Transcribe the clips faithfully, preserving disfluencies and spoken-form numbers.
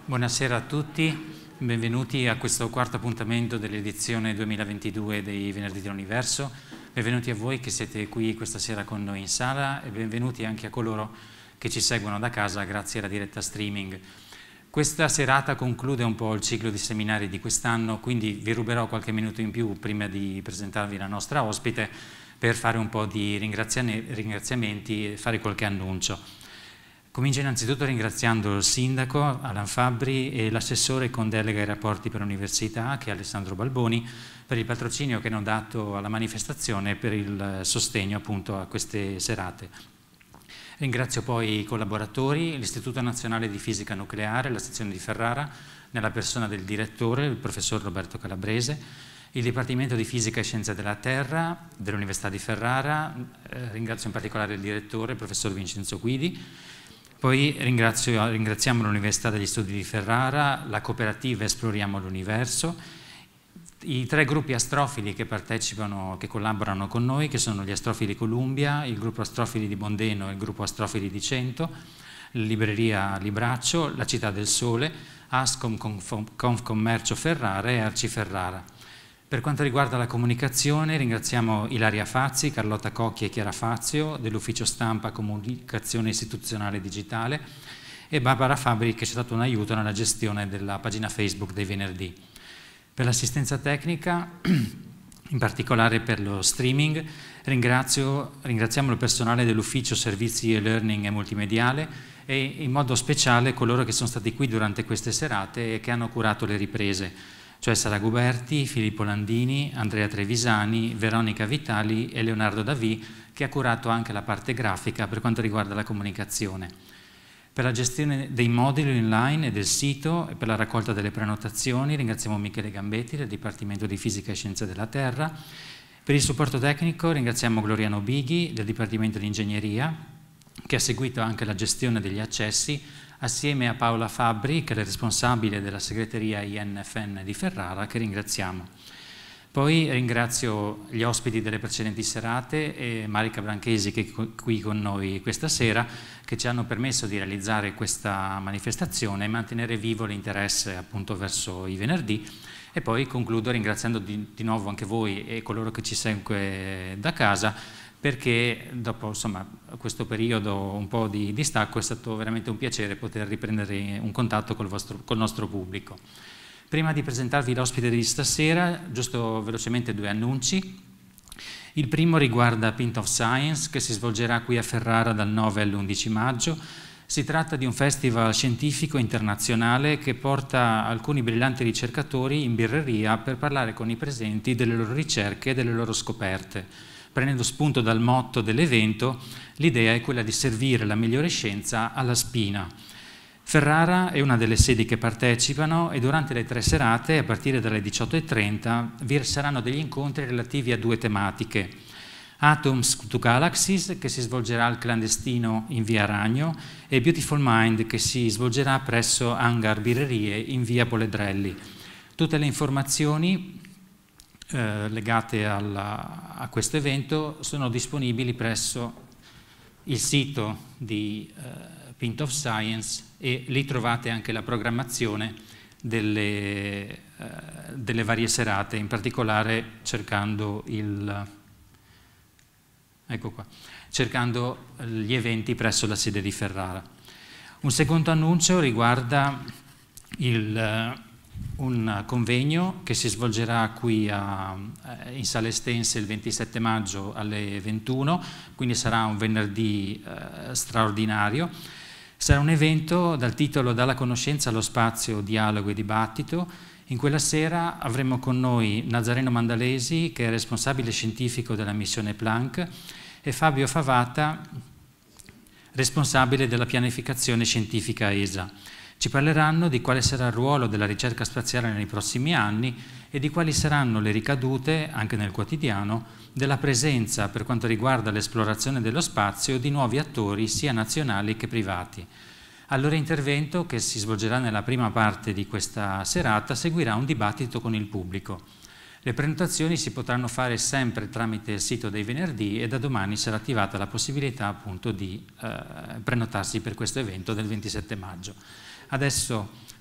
Buonasera a tutti, benvenuti a questo quarto appuntamento dell'edizione duemilaventidue dei Venerdì dell'Universo. Benvenuti a voi che siete qui questa sera con noi in sala e benvenuti anche a coloro che ci seguono da casa grazie alla diretta streaming. Questa serata conclude un po' il ciclo di seminari di quest'anno, quindi vi ruberò qualche minuto in più prima di presentarvi la nostra ospite per fare un po' di ringraziamenti e fare qualche annuncio. Comincio innanzitutto ringraziando il sindaco Alan Fabbri e l'assessore con delega ai rapporti per l'università, che è Alessandro Balboni, per il patrocinio che hanno dato alla manifestazione e per il sostegno appunto a queste serate. Ringrazio poi i collaboratori, l'Istituto Nazionale di Fisica Nucleare, la sezione di Ferrara, nella persona del direttore, il professor Roberto Calabrese, il Dipartimento di Fisica e Scienze della Terra dell'Università di Ferrara, eh, ringrazio in particolare il direttore, il professor Vincenzo Guidi. Poi ringrazio, ringraziamo l'Università degli Studi di Ferrara, la cooperativa Esploriamo l'Universo, i tre gruppi astrofili che partecipano, che collaborano con noi, che sono gli Astrofili Columbia, il gruppo Astrofili di Bondeno e il gruppo Astrofili di Cento, la libreria Libraccio, la Città del Sole, Ascom Confcommercio Ferrara e Arci Ferrara. Per quanto riguarda la comunicazione, ringraziamo Ilaria Fazzi, Carlotta Cocchi e Chiara Fazio dell'Ufficio Stampa Comunicazione Istituzionale Digitale e Barbara Fabbri che ci ha dato un aiuto nella gestione della pagina Facebook dei venerdì. Per l'assistenza tecnica, in particolare per lo streaming, ringrazio, ringraziamo il personale dell'Ufficio Servizi e-Learning e Multimediale e in modo speciale coloro che sono stati qui durante queste serate e che hanno curato le riprese, cioè Sara Guberti, Filippo Landini, Andrea Trevisani, Veronica Vitali e Leonardo Davì, che ha curato anche la parte grafica per quanto riguarda la comunicazione. Per la gestione dei moduli online e del sito e per la raccolta delle prenotazioni ringraziamo Michele Gambetti del Dipartimento di Fisica e Scienze della Terra. Per il supporto tecnico ringraziamo Gloriano Bighi del Dipartimento di Ingegneria, che ha seguito anche la gestione degli accessi, assieme a Paola Fabbri, che è responsabile della segreteria I N F N di Ferrara, che ringraziamo. Poi ringrazio gli ospiti delle precedenti serate e Marica Branchesi, che è qui con noi questa sera, che ci hanno permesso di realizzare questa manifestazione e mantenere vivo l'interesse appunto verso i venerdì. E poi concludo ringraziando di, di nuovo anche voi e coloro che ci seguono da casa, perché dopo insomma, questo periodo un po' di distacco è stato veramente un piacere poter riprendere un contatto col, vostro, col nostro pubblico. Prima di presentarvi l'ospite di stasera, giusto velocemente due annunci. Il primo riguarda Pint of Science, che si svolgerà qui a Ferrara dal nove all'undici maggio. Si tratta di un festival scientifico internazionale che porta alcuni brillanti ricercatori in birreria per parlare con i presenti delle loro ricerche e delle loro scoperte. Prendendo spunto dal motto dell'evento, l'idea è quella di servire la migliore scienza alla spina. Ferrara è una delle sedi che partecipano e durante le tre serate, a partire dalle diciotto e trenta, vi saranno degli incontri relativi a due tematiche. Atoms to Galaxies, che si svolgerà al clandestino in via Ragno, e Beautiful Mind, che si svolgerà presso Hangar Birrerie in via Poledrelli. Tutte le informazioni Eh, legate alla, a questo evento sono disponibili presso il sito di eh, Pint of Science e lì trovate anche la programmazione delle, eh, delle varie serate, in particolare cercando, il, ecco qua, cercando gli eventi presso la sede di Ferrara. Un secondo annuncio riguarda il un convegno che si svolgerà qui a, in Sala Estense il ventisette maggio alle ventuno, quindi sarà un venerdì eh, straordinario. Sarà un evento dal titolo Dalla conoscenza allo spazio, dialogo e dibattito. In quella sera avremo con noi Nazareno Mandalesi, che è responsabile scientifico della missione Planck, e Fabio Favata, responsabile della pianificazione scientifica E S A. Ci parleranno di quale sarà il ruolo della ricerca spaziale nei prossimi anni e di quali saranno le ricadute, anche nel quotidiano, della presenza per quanto riguarda l'esplorazione dello spazio di nuovi attori sia nazionali che privati. Al loro intervento, che si svolgerà nella prima parte di questa serata, seguirà un dibattito con il pubblico. Le prenotazioni si potranno fare sempre tramite il sito dei venerdì e da domani sarà attivata la possibilità appunto di eh, prenotarsi per questo evento del ventisette maggio. Adesso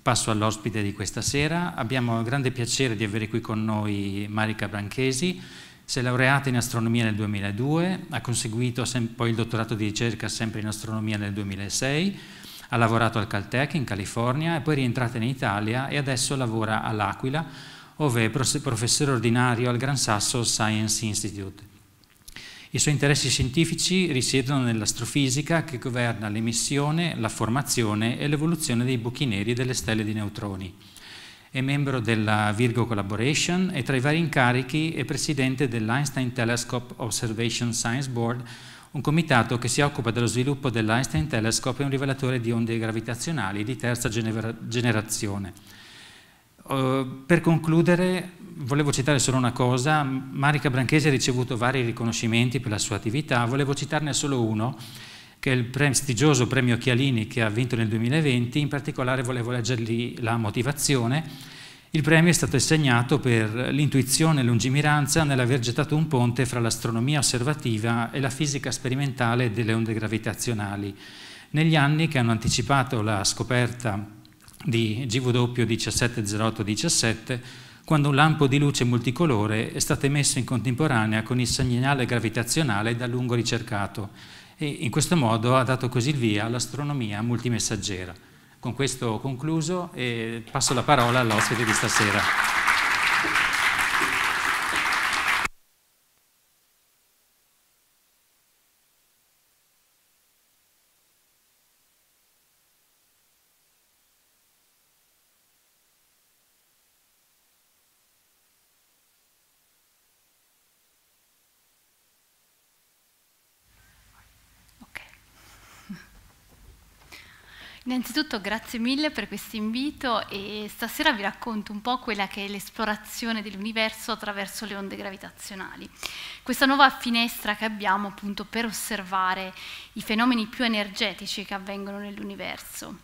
passo all'ospite di questa sera. Abbiamo il grande piacere di avere qui con noi Marica Branchesi. Si è laureata in astronomia nel duemiladue, ha conseguito poi il dottorato di ricerca sempre in astronomia nel duemilasei, ha lavorato al Caltech in California, è poi rientrata in Italia e adesso lavora all'Aquila, dove è professore ordinario al Gran Sasso Science Institute. I suoi interessi scientifici risiedono nell'astrofisica, che governa l'emissione, la formazione e l'evoluzione dei buchi neri e delle stelle di neutroni. È membro della Virgo Collaboration e tra i vari incarichi è presidente dell'Einstein Telescope Observation Science Board, un comitato che si occupa dello sviluppo dell'Einstein Telescope e un rivelatore di onde gravitazionali di terza generazione. Uh, per concludere, volevo citare solo una cosa. Marica Branchesi ha ricevuto vari riconoscimenti per la sua attività, volevo citarne solo uno, che è il prestigioso premio Chialini che ha vinto nel duemilaventi, in particolare volevo leggergli la motivazione. Il premio è stato assegnato per l'intuizione e lungimiranza nell'aver gettato un ponte fra l'astronomia osservativa e la fisica sperimentale delle onde gravitazionali, negli anni che hanno anticipato la scoperta di G W diciassette zero otto diciassette, quando un lampo di luce multicolore è stato emesso in contemporanea con il segnale gravitazionale da lungo ricercato, e in questo modo ha dato così il via all'astronomia multimessaggera. Con questo ho concluso e passo la parola all'ospite di stasera. Innanzitutto grazie mille per questo invito e stasera vi racconto un po' quella che è l'esplorazione dell'universo attraverso le onde gravitazionali. Questa nuova finestra che abbiamo appunto per osservare i fenomeni più energetici che avvengono nell'universo.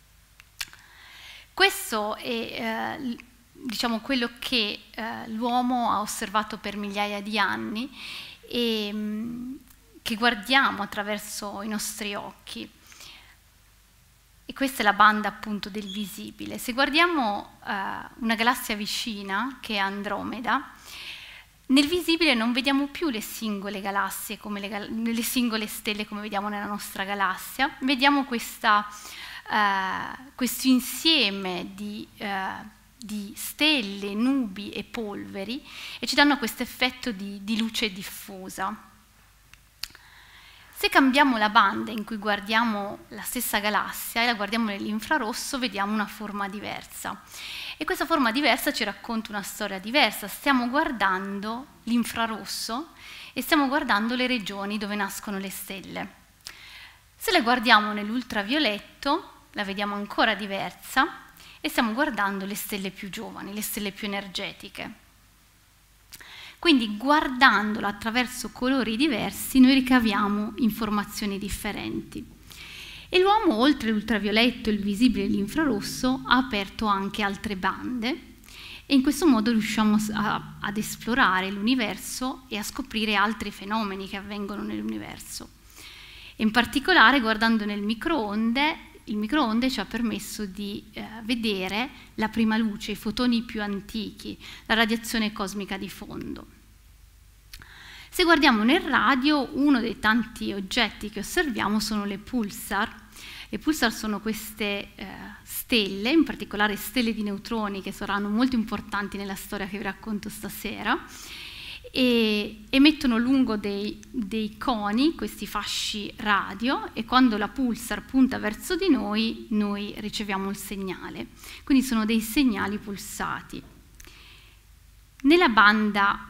Questo è eh, diciamo quello che eh, l'uomo ha osservato per migliaia di anni e mh, che guardiamo attraverso i nostri occhi. E questa è la banda appunto del visibile. Se guardiamo uh, una galassia vicina, che è Andromeda, nel visibile non vediamo più le singole galassie, come le, gal le singole stelle come vediamo nella nostra galassia, vediamo questa, uh, questo insieme di, uh, di stelle, nubi e polveri e ci danno questo effetto di, di luce diffusa. Se cambiamo la banda in cui guardiamo la stessa galassia e la guardiamo nell'infrarosso, vediamo una forma diversa. E questa forma diversa ci racconta una storia diversa. Stiamo guardando l'infrarosso e stiamo guardando le regioni dove nascono le stelle. Se la guardiamo nell'ultravioletto, la vediamo ancora diversa e stiamo guardando le stelle più giovani, le stelle più energetiche. Quindi guardandola attraverso colori diversi noi ricaviamo informazioni differenti. E l'uomo, oltre l'ultravioletto, il visibile e l'infrarosso, ha aperto anche altre bande e in questo modo riusciamo a, ad esplorare l'universo e a scoprire altri fenomeni che avvengono nell'universo. In particolare, guardando nel microonde, il microonde ci ha permesso di eh, vedere la prima luce, i fotoni più antichi, la radiazione cosmica di fondo. Se guardiamo nel radio, uno dei tanti oggetti che osserviamo sono le pulsar. Le pulsar sono queste eh, stelle, in particolare stelle di neutroni, che saranno molto importanti nella storia che vi racconto stasera, e emettono lungo dei, dei coni questi fasci radio e quando la pulsar punta verso di noi, noi riceviamo il segnale. Quindi sono dei segnali pulsati. Nella banda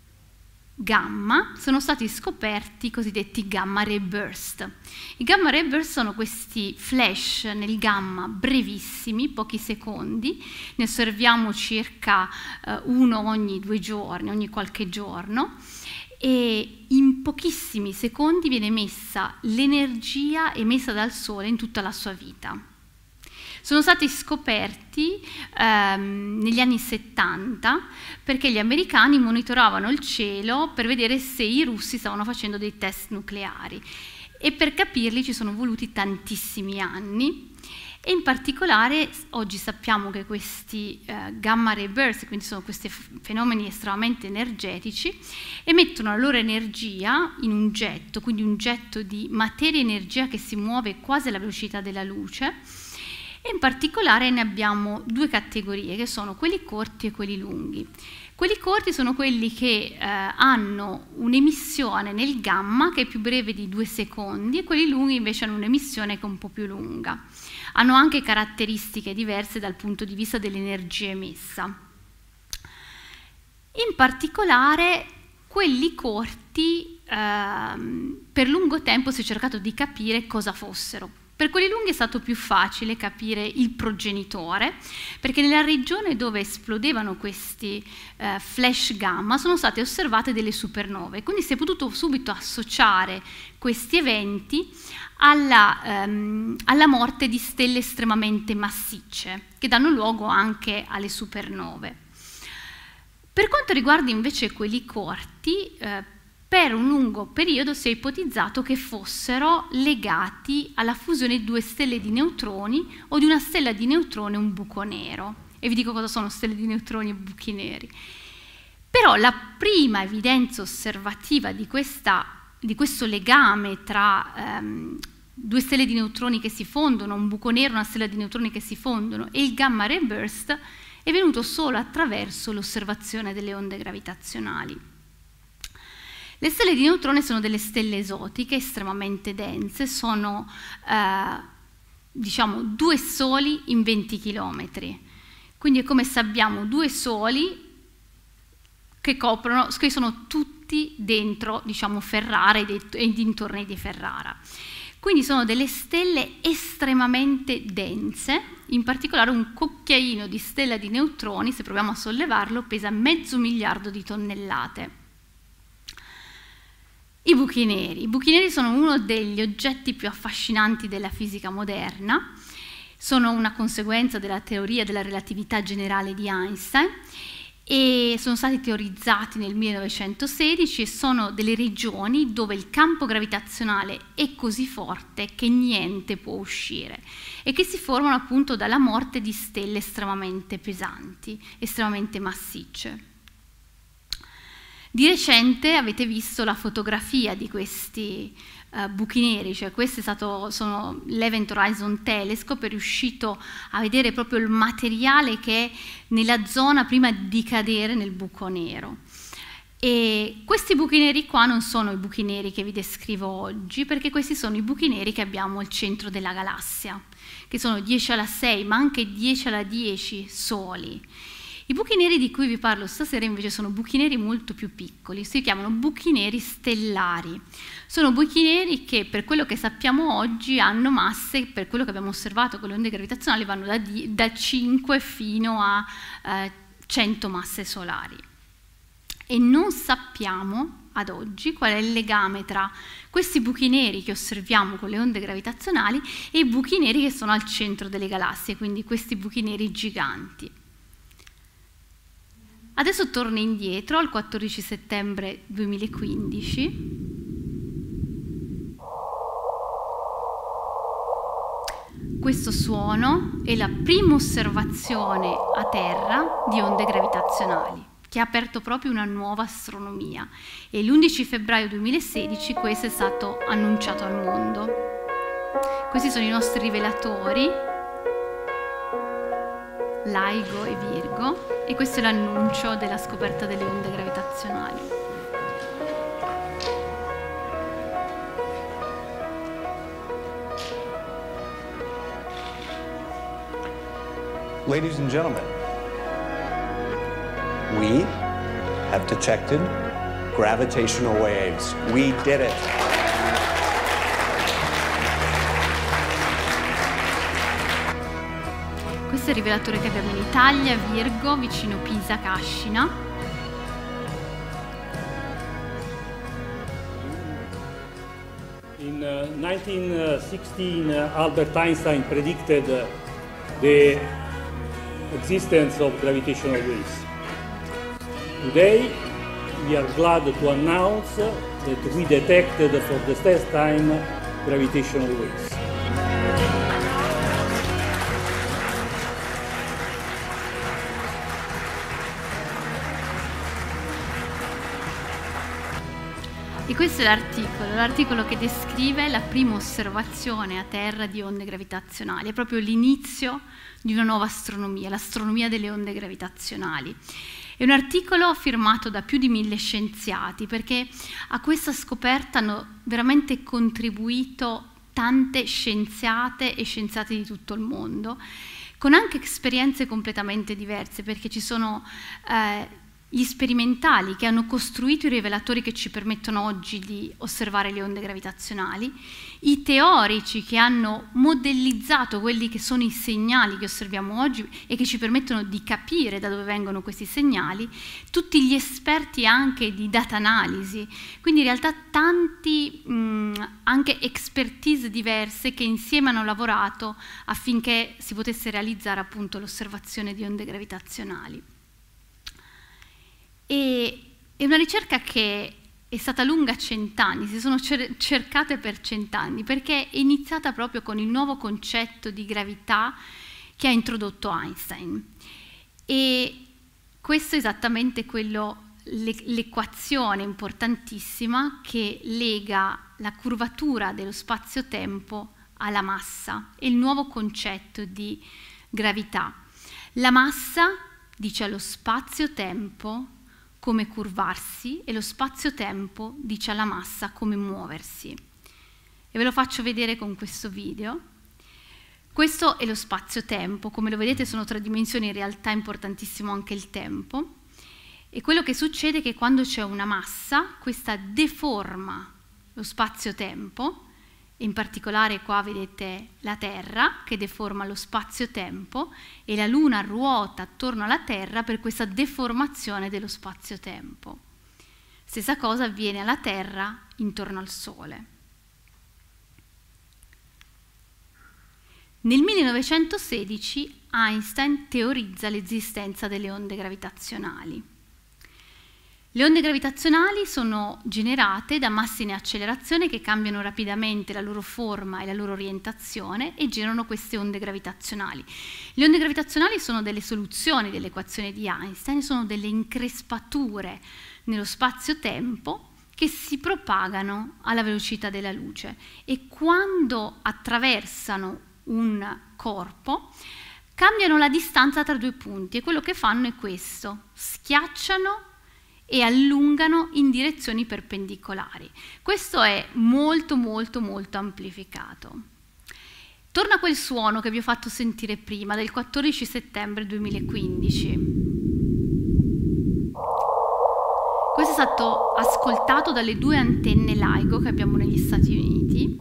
gamma sono stati scoperti i cosiddetti gamma ray burst. I gamma ray burst sono questi flash nel gamma brevissimi, pochi secondi, ne osserviamo circa eh, uno ogni due giorni, ogni qualche giorno, e in pochissimi secondi viene emessa l'energia emessa dal Sole in tutta la sua vita. Sono stati scoperti ehm, negli anni settanta perché gli americani monitoravano il cielo per vedere se i russi stavano facendo dei test nucleari e per capirli ci sono voluti tantissimi anni E in particolare oggi sappiamo che questi eh, gamma ray burst, quindi sono questi fenomeni estremamente energetici, emettono la loro energia in un getto, quindi un getto di materia e energia che si muove quasi alla velocità della luce, e in particolare ne abbiamo due categorie, che sono quelli corti e quelli lunghi. Quelli corti sono quelli che eh, hanno un'emissione nel gamma che è più breve di due secondi, e quelli lunghi invece hanno un'emissione che è un po' più lunga. Hanno anche caratteristiche diverse dal punto di vista dell'energia emessa. In particolare, quelli corti, ehm, per lungo tempo si è cercato di capire cosa fossero. Per quelli lunghi è stato più facile capire il progenitore, perché nella regione dove esplodevano questi eh, flash gamma sono state osservate delle supernove, quindi si è potuto subito associare questi eventi alla, ehm, alla morte di stelle estremamente massicce, che danno luogo anche alle supernove. Per quanto riguarda invece quelli corti, eh, per un lungo periodo si è ipotizzato che fossero legati alla fusione di due stelle di neutroni o di una stella di neutroni e un buco nero. E vi dico cosa sono stelle di neutroni e buchi neri. Però la prima evidenza osservativa di, questa, di questo legame tra ehm, due stelle di neutroni che si fondono, un buco nero e una stella di neutroni che si fondono, e il gamma ray burst, è venuto solo attraverso l'osservazione delle onde gravitazionali. Le stelle di neutroni sono delle stelle esotiche estremamente dense, sono eh, diciamo due soli in venti chilometri, quindi è come se abbiamo due soli che coprono, che sono tutti dentro, diciamo, Ferrara e dintorni di Ferrara. Quindi sono delle stelle estremamente dense, in particolare un cucchiaino di stella di neutroni, se proviamo a sollevarlo, pesa mezzo miliardo di tonnellate. I buchi neri. I buchi neri sono uno degli oggetti più affascinanti della fisica moderna, sono una conseguenza della teoria della relatività generale di Einstein e sono stati teorizzati nel millenovecentosedici e sono delle regioni dove il campo gravitazionale è così forte che niente può uscire e che si formano appunto dalla morte di stelle estremamente pesanti, estremamente massicce. Di recente avete visto la fotografia di questi uh, buchi neri, cioè questo è stato, sono l'Event Horizon Telescope, è riuscito a vedere proprio il materiale che è nella zona prima di cadere nel buco nero. E questi buchi neri qua non sono i buchi neri che vi descrivo oggi, perché questi sono i buchi neri che abbiamo al centro della galassia, che sono dieci alla sei, ma anche dieci alla dieci soli. I buchi neri di cui vi parlo stasera invece sono buchi neri molto più piccoli, si chiamano buchi neri stellari. Sono buchi neri che, per quello che sappiamo oggi, hanno masse, per quello che abbiamo osservato con le onde gravitazionali, vanno da, da cinque fino a eh, cento masse solari. E non sappiamo ad oggi qual è il legame tra questi buchi neri che osserviamo con le onde gravitazionali e i buchi neri che sono al centro delle galassie, quindi questi buchi neri giganti. Adesso torno indietro al quattordici settembre duemilaquindici. Questo suono è la prima osservazione a terra di onde gravitazionali, che ha aperto proprio una nuova astronomia, e l'undici febbraio duemilasedici questo è stato annunciato al mondo. Questi sono i nostri rivelatori, LIGO e Virgo, e questo è l'annuncio della scoperta delle onde gravitazionali. Ladies and gentlemen, we have detected gravitational waves. We did it. Questo è il rivelatore che abbiamo in Italia, Virgo, vicino Pisa, Cascina. In uh, nineteen sixteen, uh, Albert Einstein predicted uh, the existence of gravitational waves. Today, we are glad to announce that we detected for the first time gravitational waves. E questo è l'articolo, l'articolo che descrive la prima osservazione a terra di onde gravitazionali, è proprio l'inizio di una nuova astronomia, l'astronomia delle onde gravitazionali. È un articolo firmato da più di mille scienziati, perché a questa scoperta hanno veramente contribuito tante scienziate e scienziati di tutto il mondo, con anche esperienze completamente diverse, perché ci sono eh, gli sperimentali che hanno costruito i rivelatori che ci permettono oggi di osservare le onde gravitazionali, i teorici che hanno modellizzato quelli che sono i segnali che osserviamo oggi e che ci permettono di capire da dove vengono questi segnali, tutti gli esperti anche di data analisi, quindi in realtà tanti mh, anche expertise diverse che insieme hanno lavorato affinché si potesse realizzare appunto l'osservazione di onde gravitazionali. E è una ricerca che è stata lunga cent'anni, si sono cer- cercate per cent'anni, perché è iniziata proprio con il nuovo concetto di gravità che ha introdotto Einstein. E questo è esattamente quello, le- l'equazione importantissima che lega la curvatura dello spazio-tempo alla massa, è il nuovo concetto di gravità. La massa dice allo spazio-tempo come curvarsi e lo spazio-tempo dice alla massa come muoversi. E ve lo faccio vedere con questo video. Questo è lo spazio-tempo, come lo vedete sono tre dimensioni, in realtà è importantissimo anche il tempo. E quello che succede è che quando c'è una massa, questa deforma lo spazio-tempo, in particolare qua vedete la Terra che deforma lo spazio-tempo e la Luna ruota attorno alla Terra per questa deformazione dello spazio-tempo. Stessa cosa avviene alla Terra intorno al Sole. Nel millenovecentosedici Einstein teorizza l'esistenza delle onde gravitazionali. Le onde gravitazionali sono generate da massi in accelerazione che cambiano rapidamente la loro forma e la loro orientazione e generano queste onde gravitazionali. Le onde gravitazionali sono delle soluzioni dell'equazione di Einstein, sono delle increspature nello spazio-tempo che si propagano alla velocità della luce e quando attraversano un corpo cambiano la distanza tra due punti e quello che fanno è questo: schiacciano e allungano in direzioni perpendicolari. Questo è molto molto molto amplificato. Torna quel suono che vi ho fatto sentire prima, del quattordici settembre duemilaquindici. Questo è stato ascoltato dalle due antenne LIGO che abbiamo negli Stati Uniti.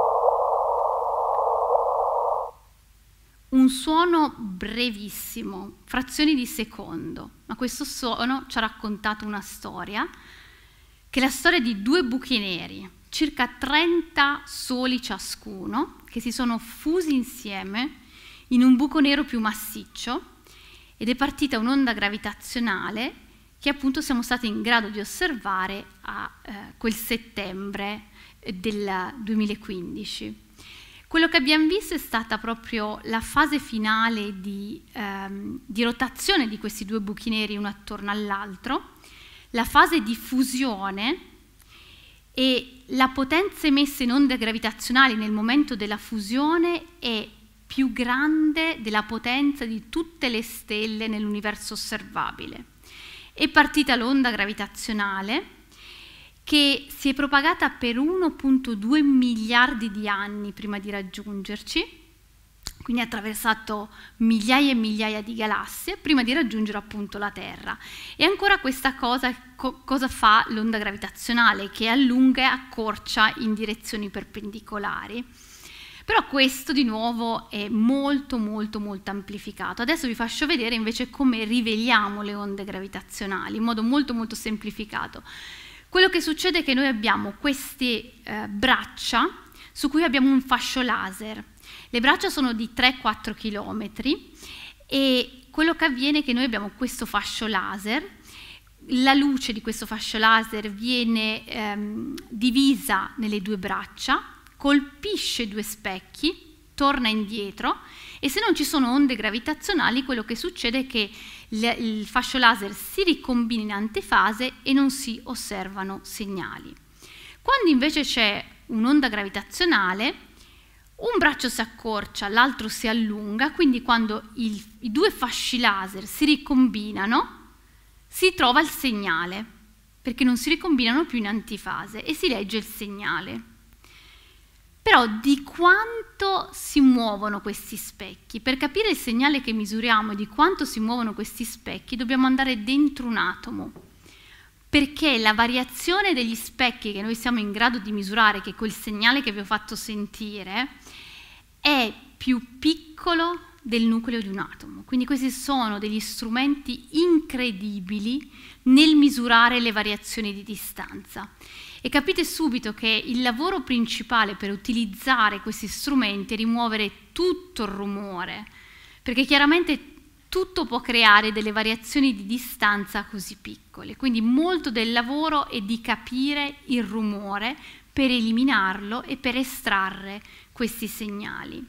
Un suono brevissimo, frazioni di secondo, ma questo suono ci ha raccontato una storia, che è la storia di due buchi neri, circa trenta soli ciascuno, che si sono fusi insieme in un buco nero più massiccio ed è partita un'onda gravitazionale che appunto siamo stati in grado di osservare a eh, quel settembre del duemilaquindici. Quello che abbiamo visto è stata proprio la fase finale di, ehm, di rotazione di questi due buchi neri uno attorno all'altro, la fase di fusione e la potenza emessa in onde gravitazionali nel momento della fusione è più grande della potenza di tutte le stelle nell'universo osservabile. È partita l'onda gravitazionale che si è propagata per uno virgola due miliardi di anni prima di raggiungerci, quindi ha attraversato migliaia e migliaia di galassie prima di raggiungere appunto la Terra. E ancora questa cosa, co- cosa fa l'onda gravitazionale? Che allunga e accorcia in direzioni perpendicolari. Però questo di nuovo è molto molto molto amplificato. Adesso vi faccio vedere invece come riveliamo le onde gravitazionali in modo molto molto semplificato. Quello che succede è che noi abbiamo queste eh, braccia su cui abbiamo un fascio laser. Le braccia sono di tre quattro chilometri e quello che avviene è che noi abbiamo questo fascio laser, la luce di questo fascio laser viene ehm, divisa nelle due braccia, colpisce due specchi, torna indietro e se non ci sono onde gravitazionali quello che succede è che il fascio laser si ricombina in antefase e non si osservano segnali. Quando invece c'è un'onda gravitazionale, un braccio si accorcia, l'altro si allunga, quindi quando il, i due fasci laser si ricombinano, si trova il segnale, perché non si ricombinano più in antifase e si legge il segnale. Però di quanto si muovono questi specchi? Per capire il segnale che misuriamo e di quanto si muovono questi specchi, dobbiamo andare dentro un atomo, perché la variazione degli specchi che noi siamo in grado di misurare, che è quel segnale che vi ho fatto sentire, è più piccolo del nucleo di un atomo. Quindi questi sono degli strumenti incredibili nel misurare le variazioni di distanza. E capite subito che il lavoro principale per utilizzare questi strumenti è rimuovere tutto il rumore, perché chiaramente tutto può creare delle variazioni di distanza così piccole. Quindi molto del lavoro è di capire il rumore per eliminarlo e per estrarre questi segnali.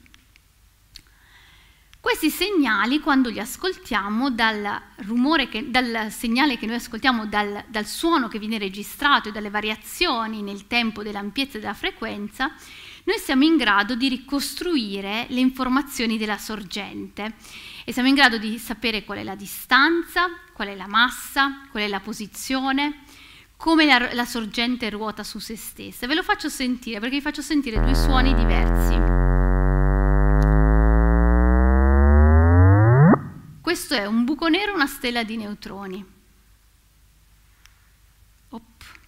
Questi segnali, quando li ascoltiamo, dal, rumore che, dal segnale che noi ascoltiamo, dal, dal suono che viene registrato e dalle variazioni nel tempo dell'ampiezza e della frequenza, noi siamo in grado di ricostruire le informazioni della sorgente e siamo in grado di sapere qual è la distanza, qual è la massa, qual è la posizione, come la, la sorgente ruota su se stessa. Ve lo faccio sentire perché vi faccio sentire due suoni diversi. Questo è un buco nero e una stella di neutroni. Op.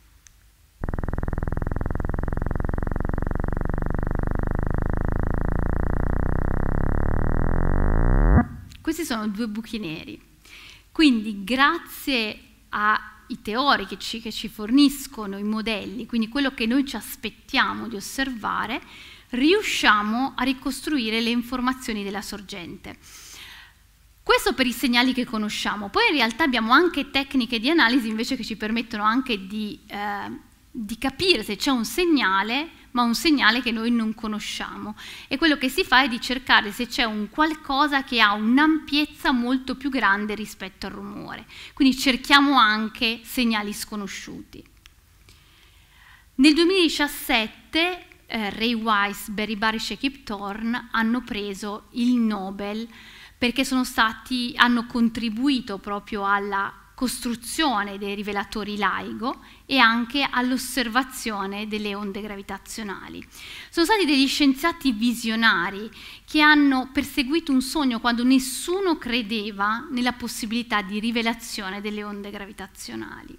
Questi sono due buchi neri. Quindi grazie ai teori che ci, che ci forniscono i modelli, quindi quello che noi ci aspettiamo di osservare, riusciamo a ricostruire le informazioni della sorgente. Questo per i segnali che conosciamo. Poi in realtà abbiamo anche tecniche di analisi invece che ci permettono anche di, eh, di capire se c'è un segnale, ma un segnale che noi non conosciamo. E quello che si fa è di cercare se c'è un qualcosa che ha un'ampiezza molto più grande rispetto al rumore. Quindi cerchiamo anche segnali sconosciuti. Nel duemiladiciassette eh, Ray Weiss, Barry Barish e Kip Thorne hanno preso il Nobel perché sono stati, hanno contribuito proprio alla costruzione dei rivelatori LIGO e anche all'osservazione delle onde gravitazionali. Sono stati degli scienziati visionari che hanno perseguito un sogno quando nessuno credeva nella possibilità di rivelazione delle onde gravitazionali.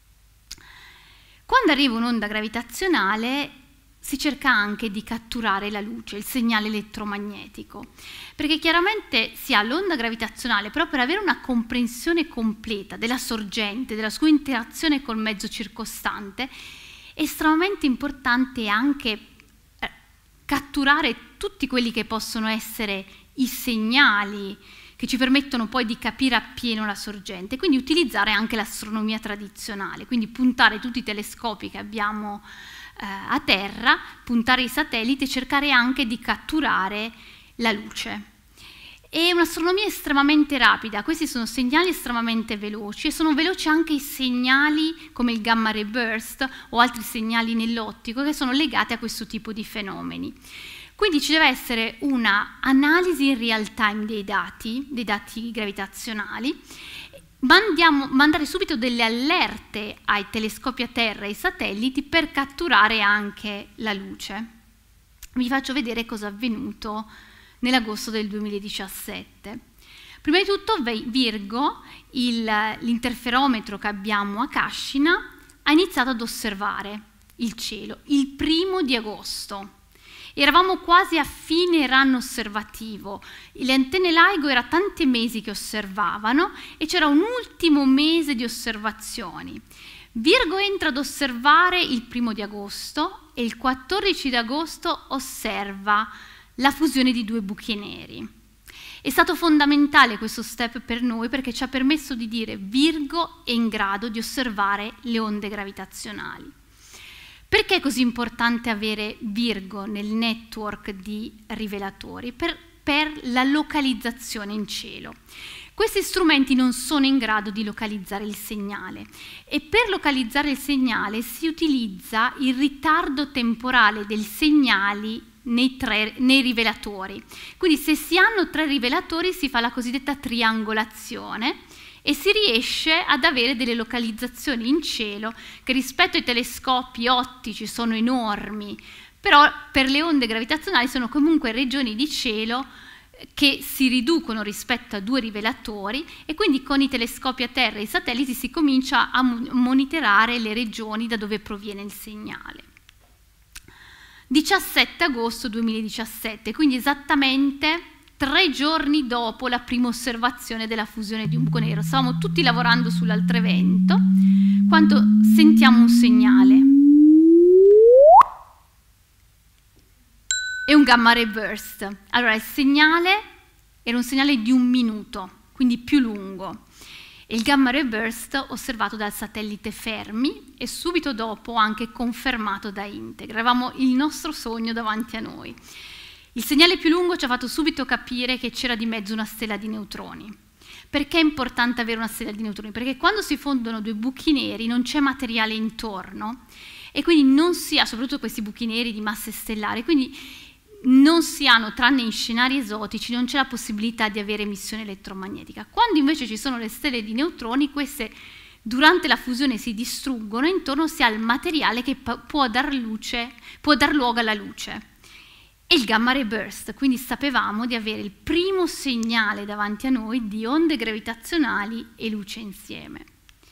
Quando arriva un'onda gravitazionale si cerca anche di catturare la luce, il segnale elettromagnetico, perché chiaramente si ha l'onda gravitazionale, però per avere una comprensione completa della sorgente, della sua interazione col mezzo circostante, è estremamente importante anche eh, catturare tutti quelli che possono essere i segnali che ci permettono poi di capire appieno la sorgente, quindi utilizzare anche l'astronomia tradizionale, quindi puntare tutti i telescopi che abbiamo a terra, puntare i satelliti e cercare anche di catturare la luce. È un'astronomia estremamente rapida, questi sono segnali estremamente veloci e sono veloci anche i segnali come il gamma ray burst o altri segnali nell'ottico che sono legati a questo tipo di fenomeni. Quindi ci deve essere una analisi in real time dei dati, dei dati gravitazionali. Mandiamo, mandare subito delle allerte ai telescopi a terra e ai satelliti per catturare anche la luce. Vi faccio vedere cosa è avvenuto nell'agosto del duemiladiciassette. Prima di tutto Virgo, l'interferometro che abbiamo a Cascina, ha iniziato ad osservare il cielo il primo di agosto. Eravamo quasi a fine run osservativo, le antenne LIGO era tanti mesi che osservavano e c'era un ultimo mese di osservazioni. Virgo entra ad osservare il primo di agosto e il quattordici di agosto osserva la fusione di due buchi neri. È stato fondamentale questo step per noi perché ci ha permesso di dire Virgo è in grado di osservare le onde gravitazionali. Perché è così importante avere Virgo nel network di rivelatori? Per, per la localizzazione in cielo. Questi strumenti non sono in grado di localizzare il segnale e per localizzare il segnale si utilizza il ritardo temporale dei segnali nei, tre, nei rivelatori. Quindi se si hanno tre rivelatori si fa la cosiddetta triangolazione e si riesce ad avere delle localizzazioni in cielo che rispetto ai telescopi ottici sono enormi, però per le onde gravitazionali sono comunque regioni di cielo che si riducono rispetto a due rivelatori e quindi con i telescopi a terra e i satelliti si comincia a monitorare le regioni da dove proviene il segnale. diciassette agosto duemiladiciassette, quindi esattamente tre giorni dopo la prima osservazione della fusione di un buco nero. Stavamo tutti lavorando sull'altro evento, quando sentiamo un segnale. È un gamma ray burst. Allora, il segnale era un segnale di un minuto, quindi più lungo. E il gamma ray burst osservato dal satellite Fermi e subito dopo anche confermato da Integra. Avevamo il nostro sogno davanti a noi. Il segnale più lungo ci ha fatto subito capire che c'era di mezzo una stella di neutroni. Perché è importante avere una stella di neutroni? Perché quando si fondono due buchi neri non c'è materiale intorno e quindi non si ha, soprattutto questi buchi neri di masse stellari, quindi non si hanno, tranne in scenari esotici, non c'è la possibilità di avere emissione elettromagnetica. Quando invece ci sono le stelle di neutroni, queste durante la fusione si distruggono e intorno si ha il materiale che può dar luce, può dar luogo alla luce. E il gamma ray burst, quindi sapevamo di avere il primo segnale davanti a noi di onde gravitazionali e luce insieme.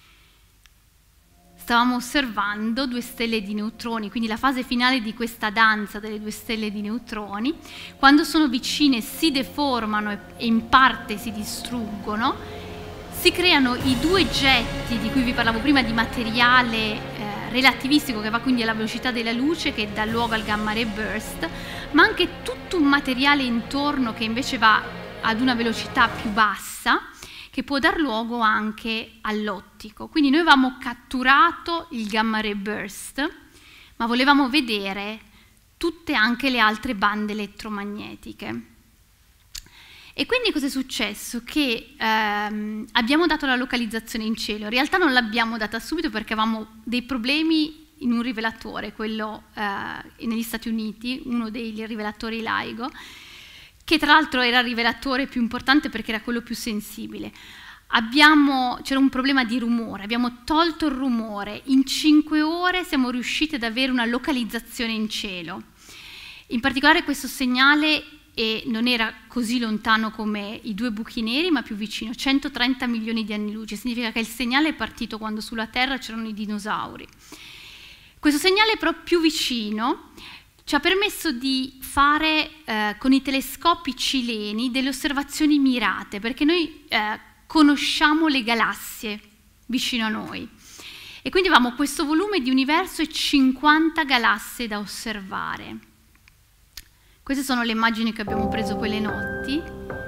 Stavamo osservando due stelle di neutroni, quindi la fase finale di questa danza delle due stelle di neutroni. Quando sono vicine si deformano e in parte si distruggono, si creano i due getti di cui vi parlavo prima di materiale eh, relativistico che va quindi alla velocità della luce che dà luogo al gamma ray burst, ma anche tutto un materiale intorno che invece va ad una velocità più bassa, che può dar luogo anche all'ottico. Quindi noi avevamo catturato il gamma ray burst, ma volevamo vedere tutte anche le altre bande elettromagnetiche. E quindi cosa è successo? Che ehm, abbiamo dato la localizzazione in cielo. In realtà non l'abbiamo data subito perché avevamo dei problemi in un rivelatore, quello eh, negli Stati Uniti, uno dei rivelatori LIGO, che tra l'altro era il rivelatore più importante perché era quello più sensibile. C'era un problema di rumore, abbiamo tolto il rumore, in cinque ore siamo riusciti ad avere una localizzazione in cielo. In particolare questo segnale eh, non era così lontano come i due buchi neri, ma più vicino, centotrenta milioni di anni luce, significa che il segnale è partito quando sulla Terra c'erano i dinosauri. Questo segnale però più vicino ci ha permesso di fare eh, con i telescopi cileni delle osservazioni mirate, perché noi eh, conosciamo le galassie vicino a noi. E quindi avevamo questo volume di universo e cinquanta galassie da osservare. Queste sono le immagini che abbiamo preso quelle notti.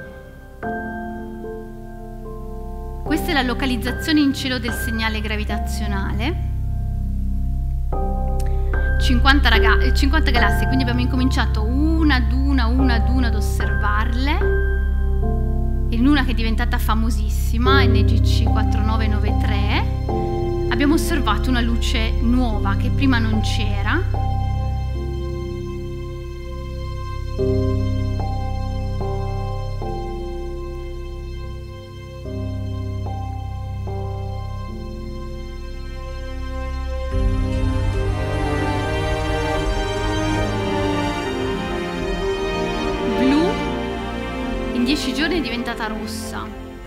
Questa è la localizzazione in cielo del segnale gravitazionale. cinquanta, raga- cinquanta galassie, quindi abbiamo incominciato una ad una, una ad una ad osservarle, in una che è diventata famosissima, N G C quattro nove nove tre, abbiamo osservato una luce nuova che prima non c'era. In dieci giorni è diventata rossa.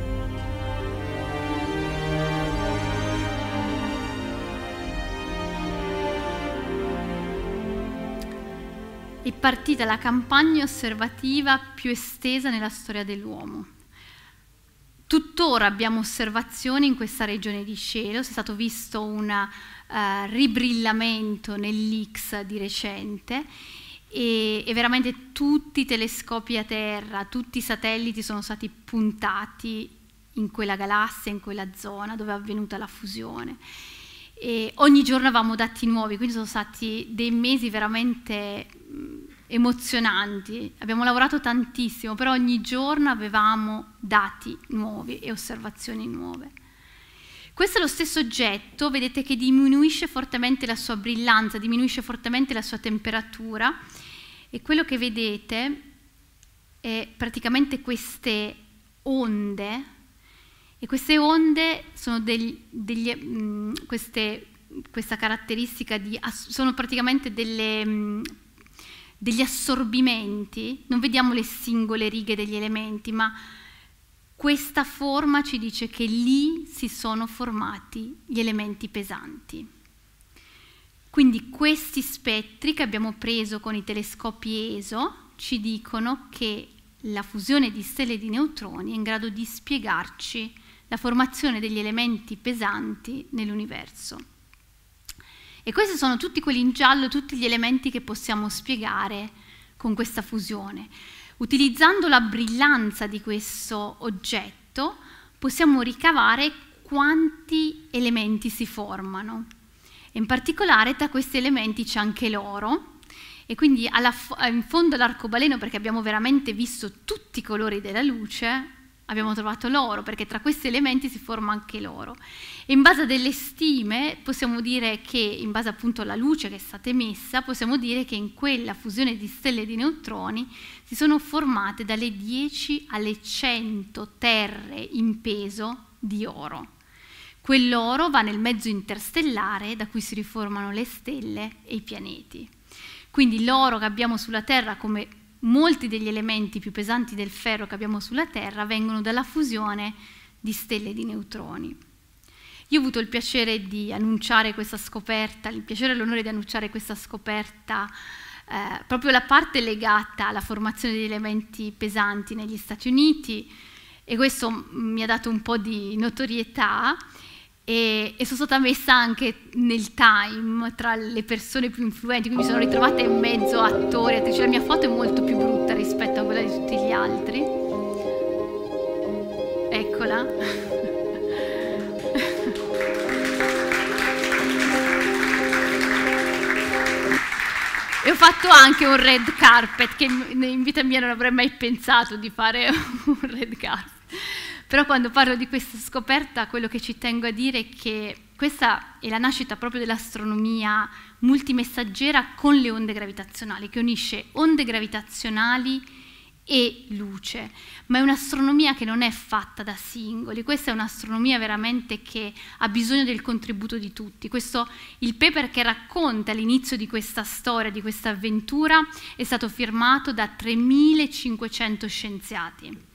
È partita la campagna osservativa più estesa nella storia dell'uomo. Tuttora abbiamo osservazioni in questa regione di cielo, è stato visto un uh, ribrillamento nell'I X di recente, e, e veramente tutti i telescopi a terra, tutti i satelliti sono stati puntati in quella galassia, in quella zona dove è avvenuta la fusione. E ogni giorno avevamo dati nuovi, quindi sono stati dei mesi veramente emozionanti, abbiamo lavorato tantissimo, però ogni giorno avevamo dati nuovi e osservazioni nuove. Questo è lo stesso oggetto, vedete che diminuisce fortemente la sua brillanza, diminuisce fortemente la sua temperatura, e quello che vedete è praticamente queste onde, e queste onde sono degli, degli, mh, queste, questa caratteristica di, sono praticamente delle, mh, degli assorbimenti, non vediamo le singole righe degli elementi, ma questa forma ci dice che lì si sono formati gli elementi pesanti. Quindi questi spettri che abbiamo preso con i telescopi E S O ci dicono che la fusione di stelle di neutroni è in grado di spiegarci la formazione degli elementi pesanti nell'universo. E questi sono tutti quelli in giallo, tutti gli elementi che possiamo spiegare con questa fusione. Utilizzando la brillanza di questo oggetto possiamo ricavare quanti elementi si formano. In particolare tra questi elementi c'è anche l'oro, e quindi alla, in fondo all'arcobaleno, perché abbiamo veramente visto tutti i colori della luce, abbiamo trovato l'oro, perché tra questi elementi si forma anche l'oro. E in base a delle stime possiamo dire che, in base appunto alla luce che è stata emessa, possiamo dire che in quella fusione di stelle di neutroni si sono formate dalle dieci alle cento terre in peso di oro. Quell'oro va nel mezzo interstellare da cui si riformano le stelle e i pianeti. Quindi l'oro che abbiamo sulla Terra, come molti degli elementi più pesanti del ferro che abbiamo sulla Terra, vengono dalla fusione di stelle di neutroni. Io ho avuto il piacere di annunciare questa scoperta, il piacere e l'onore di annunciare questa scoperta, eh, proprio la parte legata alla formazione degli elementi pesanti negli Stati Uniti, e questo mi ha dato un po' di notorietà, e, e sono stata messa anche nel Time tra le persone più influenti, quindi mi sono ritrovata in mezzo a attori, attrici. La mia foto è molto più brutta rispetto a quella di tutti gli altri. Eccola. E ho fatto anche un red carpet, che in vita mia non avrei mai pensato di fare un red carpet. Però quando parlo di questa scoperta, quello che ci tengo a dire è che questa è la nascita proprio dell'astronomia multimessaggera con le onde gravitazionali, che unisce onde gravitazionali e luce, ma è un'astronomia che non è fatta da singoli, questa è un'astronomia veramente che ha bisogno del contributo di tutti. Questo, il paper che racconta l'inizio di questa storia, di questa avventura, è stato firmato da tremilacinquecento scienziati,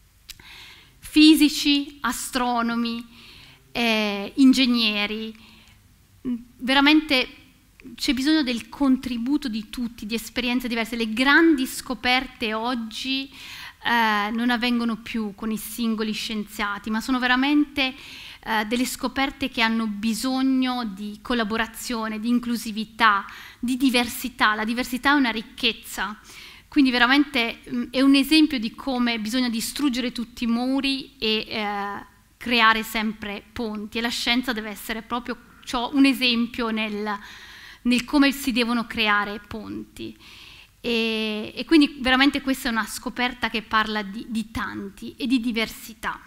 fisici, astronomi, eh, ingegneri. Veramente c'è bisogno del contributo di tutti, di esperienze diverse. Le grandi scoperte oggi eh, non avvengono più con i singoli scienziati, ma sono veramente eh, delle scoperte che hanno bisogno di collaborazione, di inclusività, di diversità. La diversità è una ricchezza. Quindi veramente mh, è un esempio di come bisogna distruggere tutti i muri e eh, creare sempre ponti, e la scienza deve essere proprio ciò, un esempio nel, nel come si devono creare ponti. E, e quindi veramente questa è una scoperta che parla di, di tanti e di diversità.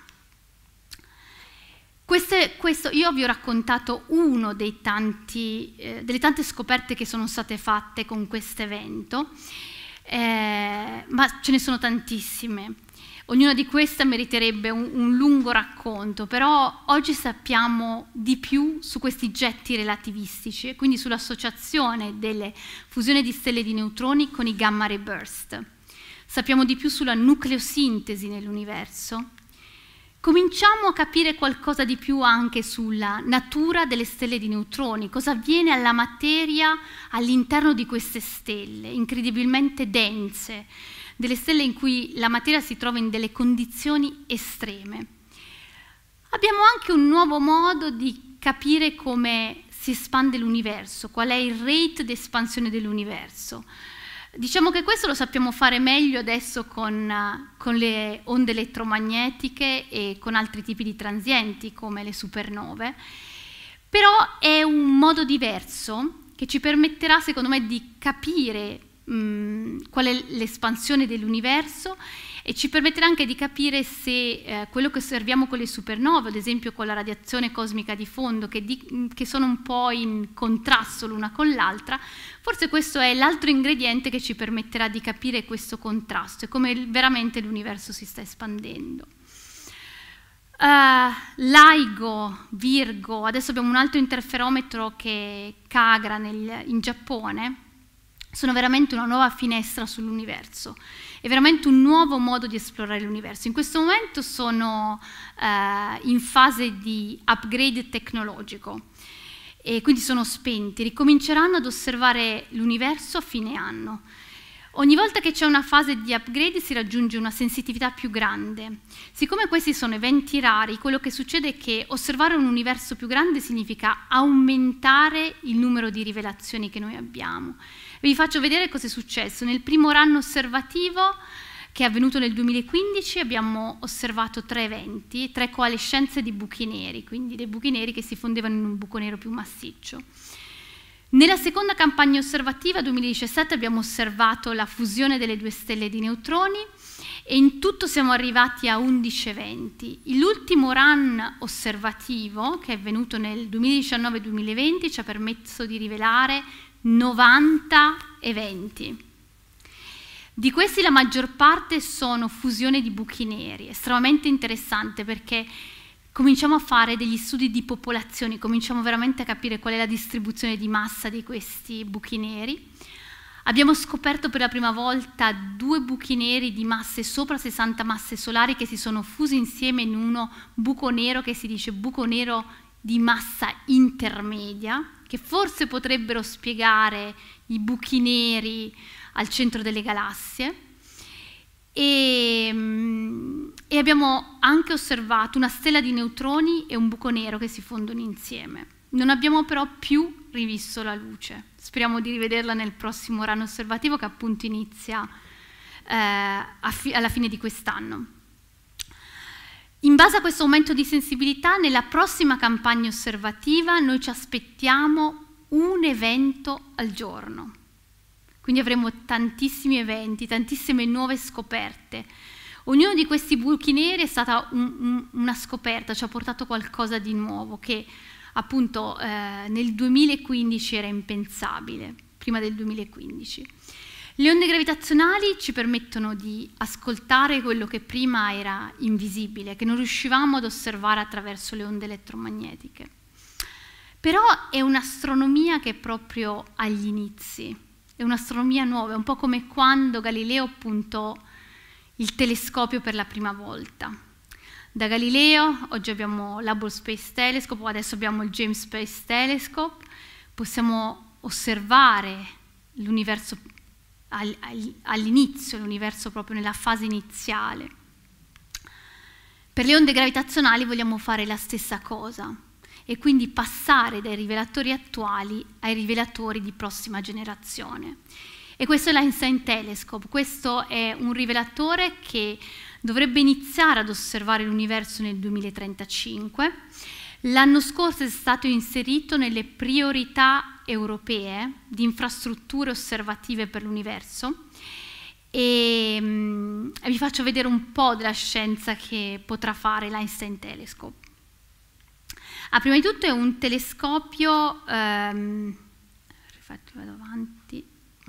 Queste, questo, io vi ho raccontato uno dei tanti, eh, delle tante scoperte che sono state fatte con questo evento. Eh, ma ce ne sono tantissime. Ognuna di queste meriterebbe un, un lungo racconto, però oggi sappiamo di più su questi getti relativistici, quindi sull'associazione delle fusioni di stelle di neutroni con i gamma ray burst. Sappiamo di più sulla nucleosintesi nell'universo. Cominciamo a capire qualcosa di più anche sulla natura delle stelle di neutroni, cosa avviene alla materia all'interno di queste stelle, incredibilmente dense, delle stelle in cui la materia si trova in delle condizioni estreme. Abbiamo anche un nuovo modo di capire come si espande l'universo, qual è il rate di espansione dell'universo. Diciamo che questo lo sappiamo fare meglio adesso con, con le onde elettromagnetiche e con altri tipi di transienti come le supernove, però è un modo diverso che ci permetterà secondo me di capire mh, qual è l'espansione dell'universo, e ci permetterà anche di capire se eh, quello che osserviamo con le supernove, ad esempio con la radiazione cosmica di fondo, che, di, che sono un po' in contrasto l'una con l'altra, forse questo è l'altro ingrediente che ci permetterà di capire questo contrasto e come veramente l'universo si sta espandendo. Uh, LIGO, Virgo, adesso abbiamo un altro interferometro che Kagra nel, in Giappone, sono veramente una nuova finestra sull'universo. È veramente un nuovo modo di esplorare l'universo. In questo momento sono eh, in fase di upgrade tecnologico e quindi sono spenti. Ricominceranno ad osservare l'universo a fine anno. Ogni volta che c'è una fase di upgrade si raggiunge una sensitività più grande. Siccome questi sono eventi rari, quello che succede è che osservare un universo più grande significa aumentare il numero di rivelazioni che noi abbiamo. Vi faccio vedere cosa è successo. Nel primo run osservativo, che è avvenuto nel duemilaquindici, abbiamo osservato tre eventi, tre coalescenze di buchi neri, quindi dei buchi neri che si fondevano in un buco nero più massiccio. Nella seconda campagna osservativa, duemiladiciassette, abbiamo osservato la fusione delle due stelle di neutroni e in tutto siamo arrivati a undici eventi. L'ultimo run osservativo, che è avvenuto nel duemiladiciannove duemilaventi, ci ha permesso di rivelare novanta eventi. Di questi la maggior parte sono fusione di buchi neri, estremamente interessante perché cominciamo a fare degli studi di popolazioni, cominciamo veramente a capire qual è la distribuzione di massa di questi buchi neri. Abbiamo scoperto per la prima volta due buchi neri di masse sopra sessanta masse solari che si sono fusi insieme in uno buco nero che si dice buco nero di massa intermedia, che forse potrebbero spiegare i buchi neri al centro delle galassie. E, e abbiamo anche osservato una stella di neutroni e un buco nero che si fondono insieme. Non abbiamo però più rivisto la luce. Speriamo di rivederla nel prossimo run osservativo che appunto inizia eh, a fi- alla fine di quest'anno. In base a questo aumento di sensibilità, nella prossima campagna osservativa noi ci aspettiamo un evento al giorno. Quindi avremo tantissimi eventi, tantissime nuove scoperte. Ognuno di questi buchi neri è stata un, un, una scoperta, ci ha portato qualcosa di nuovo che appunto eh, nel duemilaquindici era impensabile, prima del duemilaquindici. Le onde gravitazionali ci permettono di ascoltare quello che prima era invisibile, che non riuscivamo ad osservare attraverso le onde elettromagnetiche. Però è un'astronomia che è proprio agli inizi, è un'astronomia nuova, è un po' come quando Galileo puntò il telescopio per la prima volta. Da Galileo, oggi abbiamo l'Hubble Space Telescope, adesso abbiamo il James Space Telescope, possiamo osservare l'universo all'inizio, l'universo proprio nella fase iniziale. Per le onde gravitazionali vogliamo fare la stessa cosa e quindi passare dai rivelatori attuali ai rivelatori di prossima generazione. E questo è l'Einstein Telescope. Questo è un rivelatore che dovrebbe iniziare ad osservare l'universo nel duemilatrentacinque. L'anno scorso è stato inserito nelle priorità europee di infrastrutture osservative per l'universo e, mm, e vi faccio vedere un po' della scienza che potrà fare l'Einstein Telescope. Ah, prima di tutto è un telescopio, ehm, infatti vado avanti,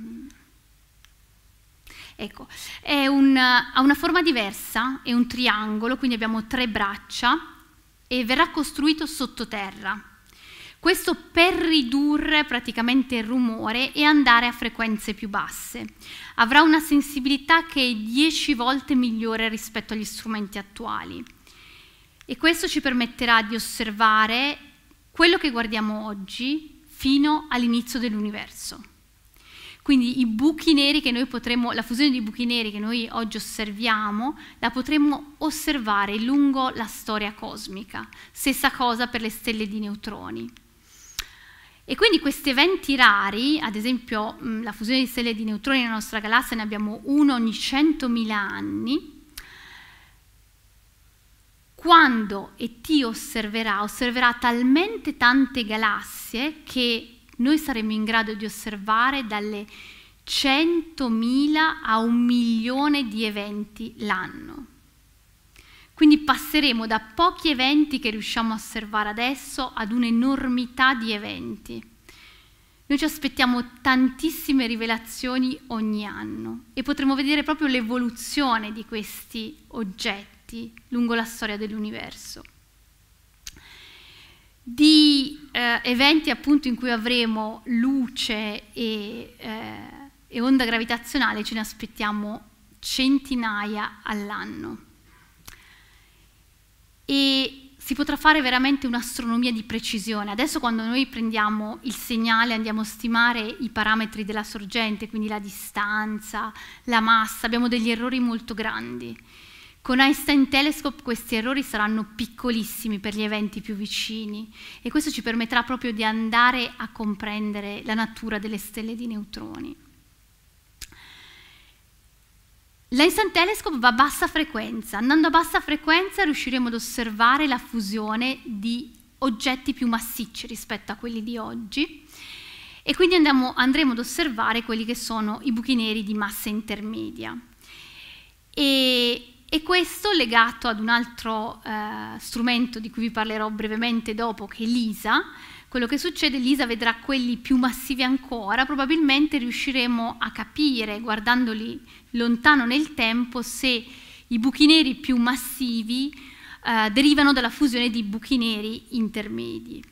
ecco, è un, ha una forma diversa, è un triangolo, quindi abbiamo tre braccia e verrà costruito sottoterra. Questo per ridurre praticamente il rumore e andare a frequenze più basse. Avrà una sensibilità che è dieci volte migliore rispetto agli strumenti attuali. E questo ci permetterà di osservare quello che guardiamo oggi fino all'inizio dell'universo. Quindi i buchi neri che noi potremmo, la fusione di buchi neri che noi oggi osserviamo, la potremmo osservare lungo la storia cosmica. Stessa cosa per le stelle di neutroni. E quindi questi eventi rari, ad esempio mh, la fusione di stelle di neutroni nella nostra galassia, ne abbiamo uno ogni centomila anni. Quando E T osserverà, osserverà talmente tante galassie che noi saremo in grado di osservare dalle centomila a un milione di eventi l'anno. Quindi passeremo da pochi eventi che riusciamo a osservare adesso ad un'enormità di eventi. Noi ci aspettiamo tantissime rivelazioni ogni anno e potremo vedere proprio l'evoluzione di questi oggetti lungo la storia dell'universo. Di eh, eventi appunto in cui avremo luce e, eh, e onda gravitazionale ce ne aspettiamo centinaia all'anno. E si potrà fare veramente un'astronomia di precisione. Adesso quando noi prendiamo il segnale andiamo a stimare i parametri della sorgente, quindi la distanza, la massa, abbiamo degli errori molto grandi. Con Einstein Telescope questi errori saranno piccolissimi per gli eventi più vicini e questo ci permetterà proprio di andare a comprendere la natura delle stelle di neutroni. L'Einstein Telescope va a bassa frequenza. Andando a bassa frequenza riusciremo ad osservare la fusione di oggetti più massicci rispetto a quelli di oggi e quindi andiamo, andremo ad osservare quelli che sono i buchi neri di massa intermedia. E, e questo legato ad un altro eh, strumento di cui vi parlerò brevemente dopo, che è l'ISA. Quello che succede, l'ISA vedrà quelli più massivi ancora, probabilmente riusciremo a capire, guardandoli lontano nel tempo, se i buchi neri più massivi eh, derivano dalla fusione di buchi neri intermedi.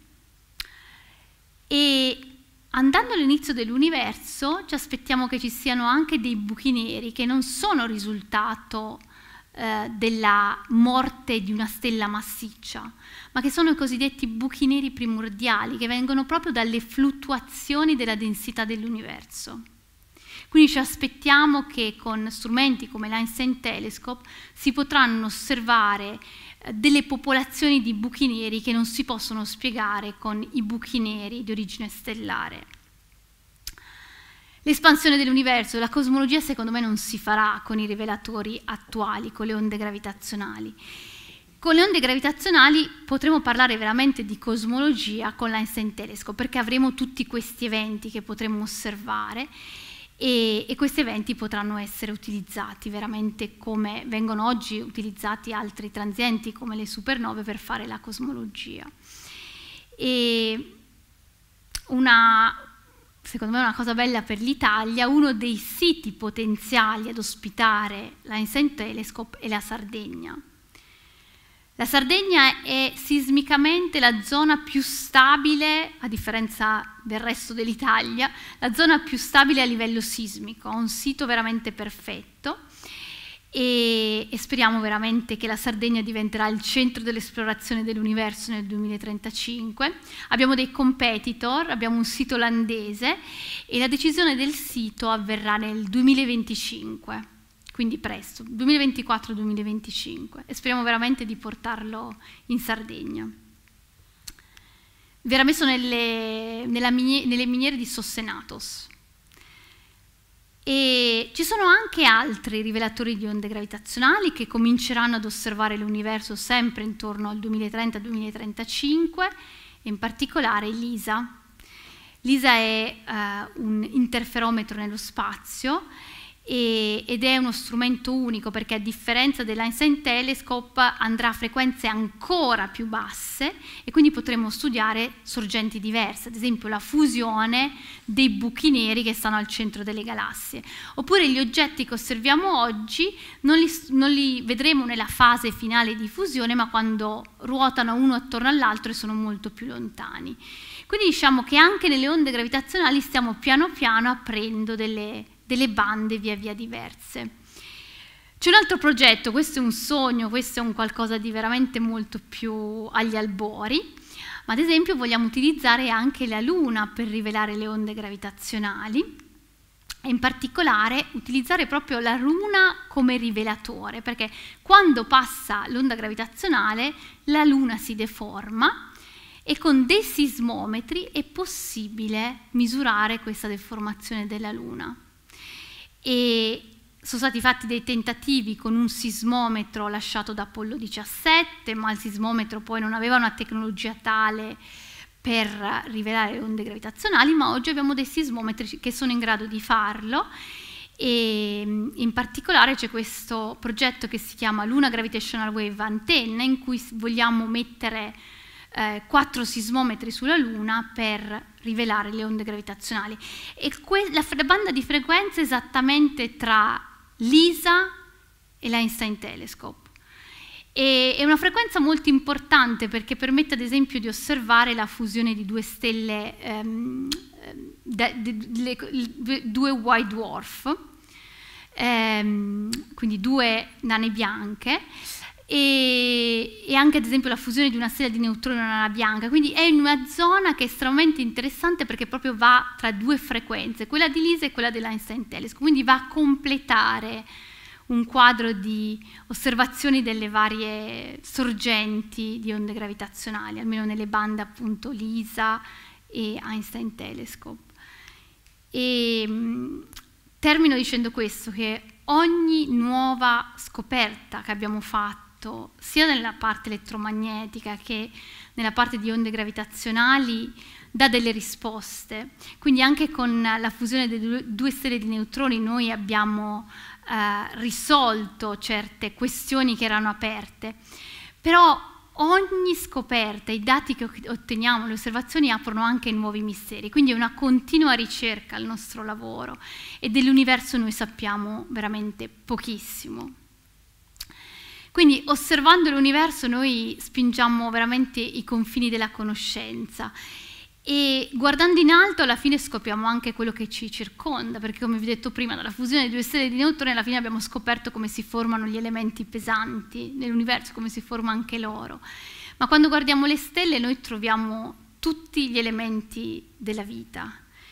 E andando all'inizio dell'universo ci aspettiamo che ci siano anche dei buchi neri che non sono risultato eh, della morte di una stella massiccia, ma che sono i cosiddetti buchi neri primordiali, che vengono proprio dalle fluttuazioni della densità dell'universo. Quindi ci aspettiamo che con strumenti come l'Einstein Telescope si potranno osservare delle popolazioni di buchi neri che non si possono spiegare con i buchi neri di origine stellare. L'espansione dell'universo, la cosmologia secondo me non si farà con i rivelatori attuali, con le onde gravitazionali. Con le onde gravitazionali potremo parlare veramente di cosmologia con l'Einstein Telescope, perché avremo tutti questi eventi che potremo osservare e, e questi eventi potranno essere utilizzati veramente come vengono oggi utilizzati altri transienti come le supernove per fare la cosmologia. E una, secondo me una cosa bella per l'Italia, uno dei siti potenziali ad ospitare l'Einstein Telescope è la Sardegna. La Sardegna è sismicamente la zona più stabile, a differenza del resto dell'Italia, la zona più stabile a livello sismico, ha un sito veramente perfetto e, e speriamo veramente che la Sardegna diventerà il centro dell'esplorazione dell'universo nel duemilatrentacinque. Abbiamo dei competitor, abbiamo un sito olandese e la decisione del sito avverrà nel duemilaventicinque. Quindi presto, duemilaventiquattro duemilaventicinque, e speriamo veramente di portarlo in Sardegna. Verrà messo nelle, nella miniere, nelle miniere di Sossenatos. E ci sono anche altri rivelatori di onde gravitazionali che cominceranno ad osservare l'universo sempre intorno al duemilatrenta duemilatrentacinque, e in particolare l'ISA. L'ISA è uh, un interferometro nello spazio ed è uno strumento unico perché a differenza dell'Einstein Telescope andrà a frequenze ancora più basse e quindi potremo studiare sorgenti diverse, ad esempio la fusione dei buchi neri che stanno al centro delle galassie. Oppure gli oggetti che osserviamo oggi non li, non li vedremo nella fase finale di fusione, ma quando ruotano uno attorno all'altro e sono molto più lontani. Quindi diciamo che anche nelle onde gravitazionali stiamo piano piano aprendo delle delle bande via via diverse. C'è un altro progetto, questo è un sogno, questo è un qualcosa di veramente molto più agli albori, ma ad esempio vogliamo utilizzare anche la Luna per rivelare le onde gravitazionali e in particolare utilizzare proprio la Luna come rivelatore, perché quando passa l'onda gravitazionale la Luna si deforma e con dei sismometri è possibile misurare questa deformazione della Luna. E sono stati fatti dei tentativi con un sismometro lasciato da Apollo diciassette, ma il sismometro poi non aveva una tecnologia tale per rivelare le onde gravitazionali, ma oggi abbiamo dei sismometri che sono in grado di farlo, e in particolare c'è questo progetto che si chiama Luna Gravitational Wave Antenna, in cui vogliamo mettere eh, quattro sismometri sulla Luna per rivelare le onde gravitazionali. E la, la banda di frequenza è esattamente tra l'I S A e l'Einstein Telescope. E, è una frequenza molto importante perché permette ad esempio di osservare la fusione di due stelle, ehm, de, de, de, de, due white dwarf, ehm, quindi due nane bianche, e, e anche ad esempio la fusione di una stella di neutroni e una nana bianca. Quindi è in una zona che è estremamente interessante perché proprio va tra due frequenze, quella di l'I S A e quella dell'Einstein Telescope, quindi va a completare un quadro di osservazioni delle varie sorgenti di onde gravitazionali, almeno nelle bande appunto l'I S A e Einstein Telescope. E mh, termino dicendo questo, che ogni nuova scoperta che abbiamo fatto, sia nella parte elettromagnetica che nella parte di onde gravitazionali, dà delle risposte. Quindi anche con la fusione delle due stelle di neutroni noi abbiamo eh, risolto certe questioni che erano aperte. Però ogni scoperta, i dati che otteniamo, le osservazioni aprono anche nuovi misteri, quindi è una continua ricerca il nostro lavoro, e dell'universo noi sappiamo veramente pochissimo. Quindi osservando l'universo noi spingiamo veramente i confini della conoscenza, e guardando in alto alla fine scopriamo anche quello che ci circonda, perché come vi ho detto prima, dalla fusione di due stelle di neutroni alla fine abbiamo scoperto come si formano gli elementi pesanti nell'universo, come si forma anche l'oro. Ma quando guardiamo le stelle noi troviamo tutti gli elementi della vita,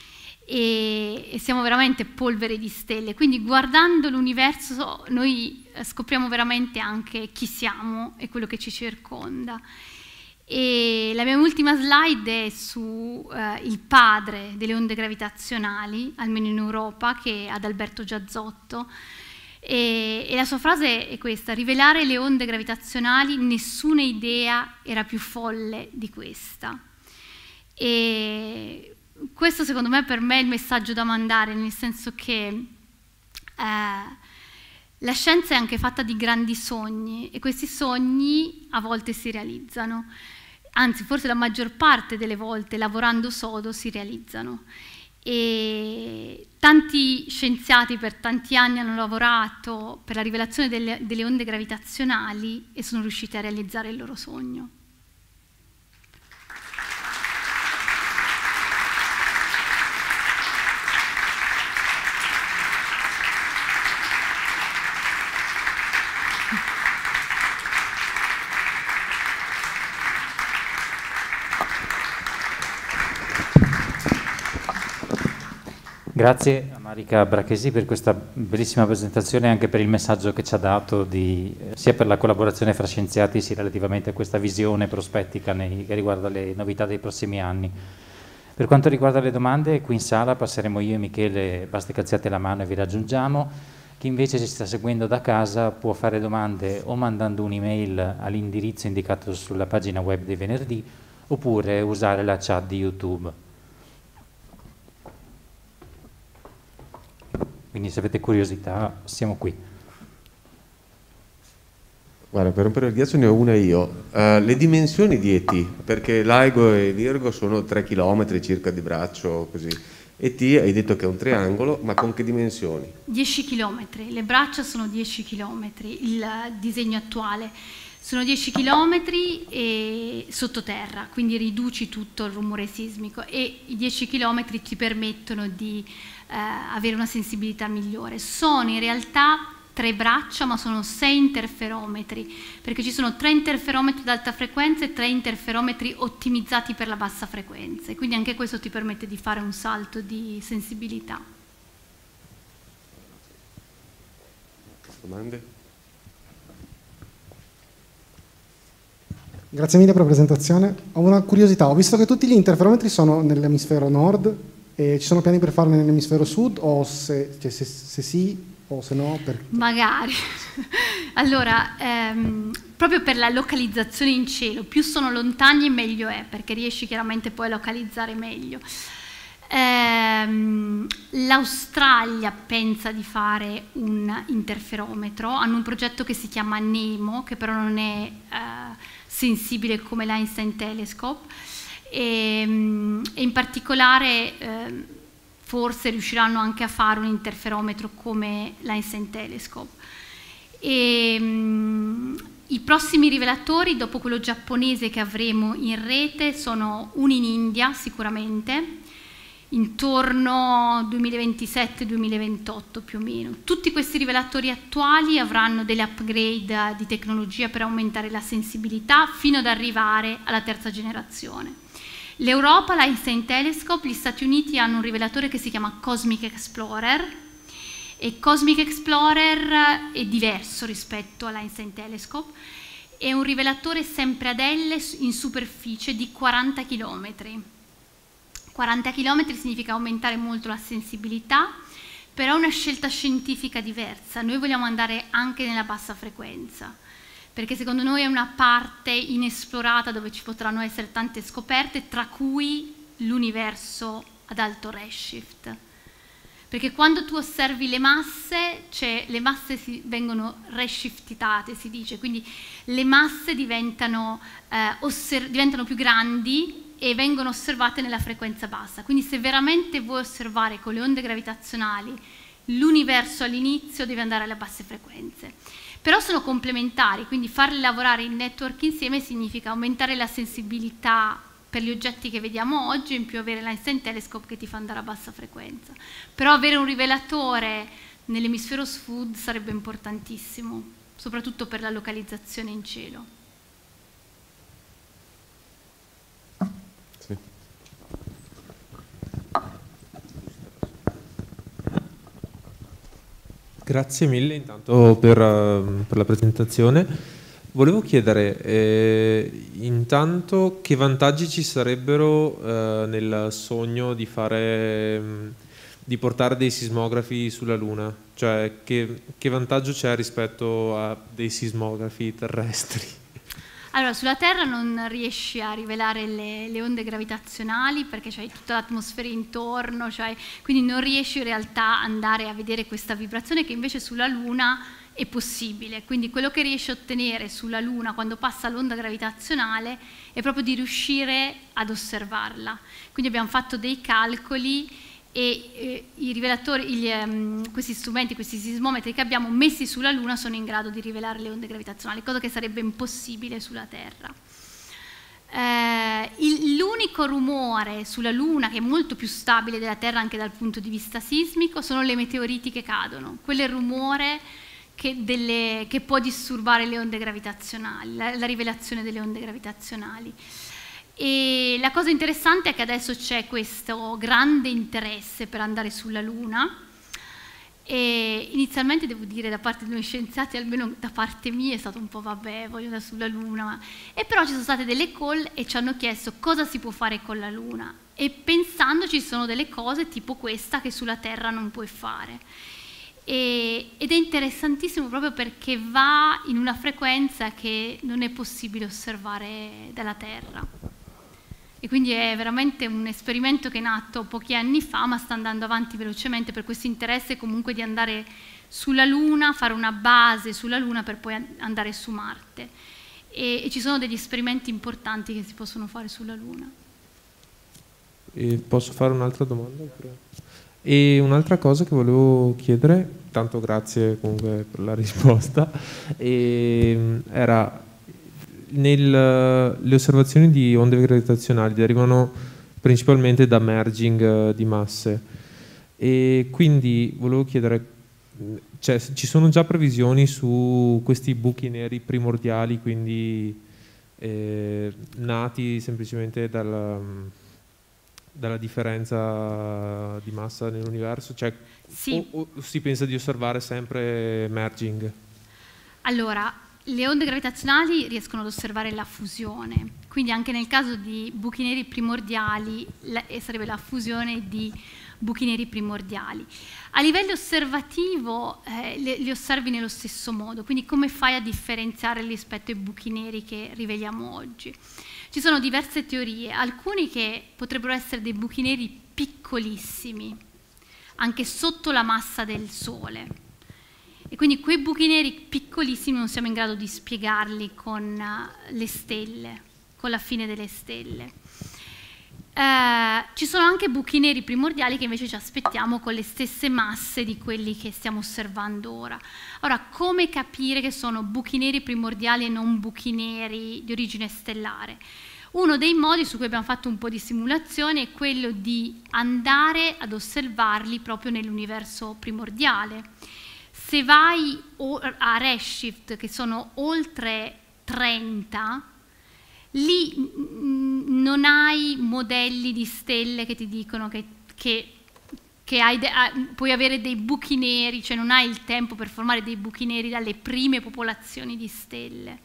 e, e siamo veramente polvere di stelle, quindi guardando l'universo noi scopriamo veramente anche chi siamo e quello che ci circonda. E la mia ultima slide è su eh, il padre delle onde gravitazionali, almeno in Europa, che è Adalberto Giazzotto, e, e la sua frase è questa: rivelare le onde gravitazionali, nessuna idea era più folle di questa. E questo secondo me per me è il messaggio da mandare, nel senso che eh, la scienza è anche fatta di grandi sogni, e questi sogni a volte si realizzano. Anzi, forse la maggior parte delle volte, lavorando sodo, si realizzano. E tanti scienziati per tanti anni hanno lavorato per la rivelazione delle, delle onde gravitazionali e sono riusciti a realizzare il loro sogno. Grazie a Marica Brachesi per questa bellissima presentazione e anche per il messaggio che ci ha dato, di, sia per la collaborazione fra scienziati sia relativamente a questa visione prospettica nei, che riguarda le novità dei prossimi anni. Per quanto riguarda le domande, qui in sala passeremo io e Michele, basta che alziate la mano e vi raggiungiamo. Chi invece ci sta seguendo da casa può fare domande o mandando un'email all'indirizzo indicato sulla pagina web dei venerdì, oppure usare la chat di YouTube. Quindi se avete curiosità siamo qui. Guarda, per rompere il ghiaccio ne ho una io. Uh, le dimensioni di E T, perché LIGO e Virgo sono tre chilometri circa di braccio, così. E T hai detto che è un triangolo, ma con che dimensioni? dieci chilometri, le braccia sono dieci chilometri, il disegno attuale. Sono dieci chilometri e sottoterra, quindi riduci tutto il rumore sismico, e i dieci chilometri ti permettono di eh, avere una sensibilità migliore. Sono in realtà tre braccia, ma sono sei interferometri, perché ci sono tre interferometri ad alta frequenza e tre interferometri ottimizzati per la bassa frequenza, e quindi anche questo ti permette di fare un salto di sensibilità. Domande? Grazie mille per la presentazione. Ho una curiosità, ho visto che tutti gli interferometri sono nell'emisfero nord, e ci sono piani per farne nell'emisfero sud, o se, cioè se, se sì, o se no per... Magari. Allora, ehm, proprio per la localizzazione in cielo, più sono lontani meglio è, perché riesci chiaramente poi a localizzare meglio. Ehm, L'Australia pensa di fare un interferometro, hanno un progetto che si chiama NEMO, che però non è eh, sensibile come l'Einstein Telescope, e, e in particolare eh, forse riusciranno anche a fare un interferometro come l'Einstein Telescope. E, mh, i prossimi rivelatori, dopo quello giapponese che avremo in rete, sono uno in India sicuramente, intorno duemilaventisette duemilaventotto più o meno. Tutti questi rivelatori attuali avranno delle upgrade di tecnologia per aumentare la sensibilità fino ad arrivare alla terza generazione. L'Europa, l'Einstein Telescope, gli Stati Uniti hanno un rivelatore che si chiama Cosmic Explorer, e Cosmic Explorer è diverso rispetto all'Einstein Telescope, è un rivelatore sempre ad L in superficie di quaranta chilometri. quaranta chilometri significa aumentare molto la sensibilità, però è una scelta scientifica diversa. Noi vogliamo andare anche nella bassa frequenza, perché secondo noi è una parte inesplorata dove ci potranno essere tante scoperte, tra cui l'universo ad alto redshift. Perché quando tu osservi le masse, cioè le masse si, vengono redshiftate, si dice, quindi le masse diventano, eh, diventano più grandi e vengono osservate nella frequenza bassa. Quindi se veramente vuoi osservare con le onde gravitazionali l'universo all'inizio, devi andare alle basse frequenze. Però sono complementari, quindi farli lavorare in network insieme significa aumentare la sensibilità per gli oggetti che vediamo oggi e in più avere l'Einstein Telescope che ti fa andare a bassa frequenza. Però avere un rivelatore nell'emisfero sud sarebbe importantissimo, soprattutto per la localizzazione in cielo. Sì. Grazie mille intanto per, per la presentazione. Volevo chiedere eh, intanto che vantaggi ci sarebbero eh, nel sogno di fare, di portare dei sismografi sulla Luna, cioè che, che vantaggio c'è rispetto a dei sismografi terrestri? Allora, sulla Terra non riesci a rivelare le, le onde gravitazionali perché c'hai tutta l'atmosfera intorno, cioè, quindi non riesci in realtà ad andare a vedere questa vibrazione che invece sulla Luna è possibile. Quindi quello che riesci a ottenere sulla Luna quando passa l'onda gravitazionale è proprio di riuscire ad osservarla. Quindi abbiamo fatto dei calcoli e eh, i rivelatori, gli, um, questi strumenti, questi sismometri che abbiamo messi sulla Luna sono in grado di rivelare le onde gravitazionali, cosa che sarebbe impossibile sulla Terra. Eh, l'unico rumore sulla Luna, che è molto più stabile della Terra anche dal punto di vista sismico, sono le meteoriti che cadono. Quello è il rumore che, delle, che può disturbare le onde gravitazionali, la, la rivelazione delle onde gravitazionali. E la cosa interessante è che adesso c'è questo grande interesse per andare sulla Luna e inizialmente devo dire da parte di noi scienziati, almeno da parte mia, è stato un po' vabbè, voglio andare sulla Luna, ma... e però ci sono state delle call e ci hanno chiesto cosa si può fare con la Luna e pensando ci sono delle cose tipo questa che sulla Terra non puoi fare. E, ed è interessantissimo proprio perché va in una frequenza che non è possibile osservare dalla Terra. E quindi è veramente un esperimento che è nato pochi anni fa, ma sta andando avanti velocemente per questo interesse comunque di andare sulla Luna, fare una base sulla Luna per poi andare su Marte. E, e ci sono degli esperimenti importanti che si possono fare sulla Luna. E posso fare un'altra domanda? E un'altra cosa che volevo chiedere, tanto grazie comunque per la risposta, e, era... Nel, le osservazioni di onde gravitazionali derivano principalmente da merging di masse e quindi volevo chiedere, cioè, ci sono già previsioni su questi buchi neri primordiali, quindi eh, nati semplicemente dalla, dalla differenza di massa nell'universo? Cioè, sì. o, o si pensa di osservare sempre merging? Allora, le onde gravitazionali riescono ad osservare la fusione, quindi anche nel caso di buchi neri primordiali la, sarebbe la fusione di buchi neri primordiali. A livello osservativo eh, li, li osservi nello stesso modo, quindi come fai a differenziare rispetto ai buchi neri che riveliamo oggi? Ci sono diverse teorie, alcuni che potrebbero essere dei buchi neri piccolissimi, anche sotto la massa del Sole. E quindi quei buchi neri piccolissimi non siamo in grado di spiegarli con uh, le stelle, con la fine delle stelle. Uh, ci sono anche buchi neri primordiali che invece ci aspettiamo con le stesse masse di quelli che stiamo osservando ora. Ora, come capire che sono buchi neri primordiali e non buchi neri di origine stellare? Uno dei modi su cui abbiamo fatto un po' di simulazioni è quello di andare ad osservarli proprio nell'universo primordiale. Se vai a redshift, che sono oltre trenta, lì non hai modelli di stelle che ti dicono che, che, che hai de, puoi avere dei buchi neri, cioè non hai il tempo per formare dei buchi neri dalle prime popolazioni di stelle.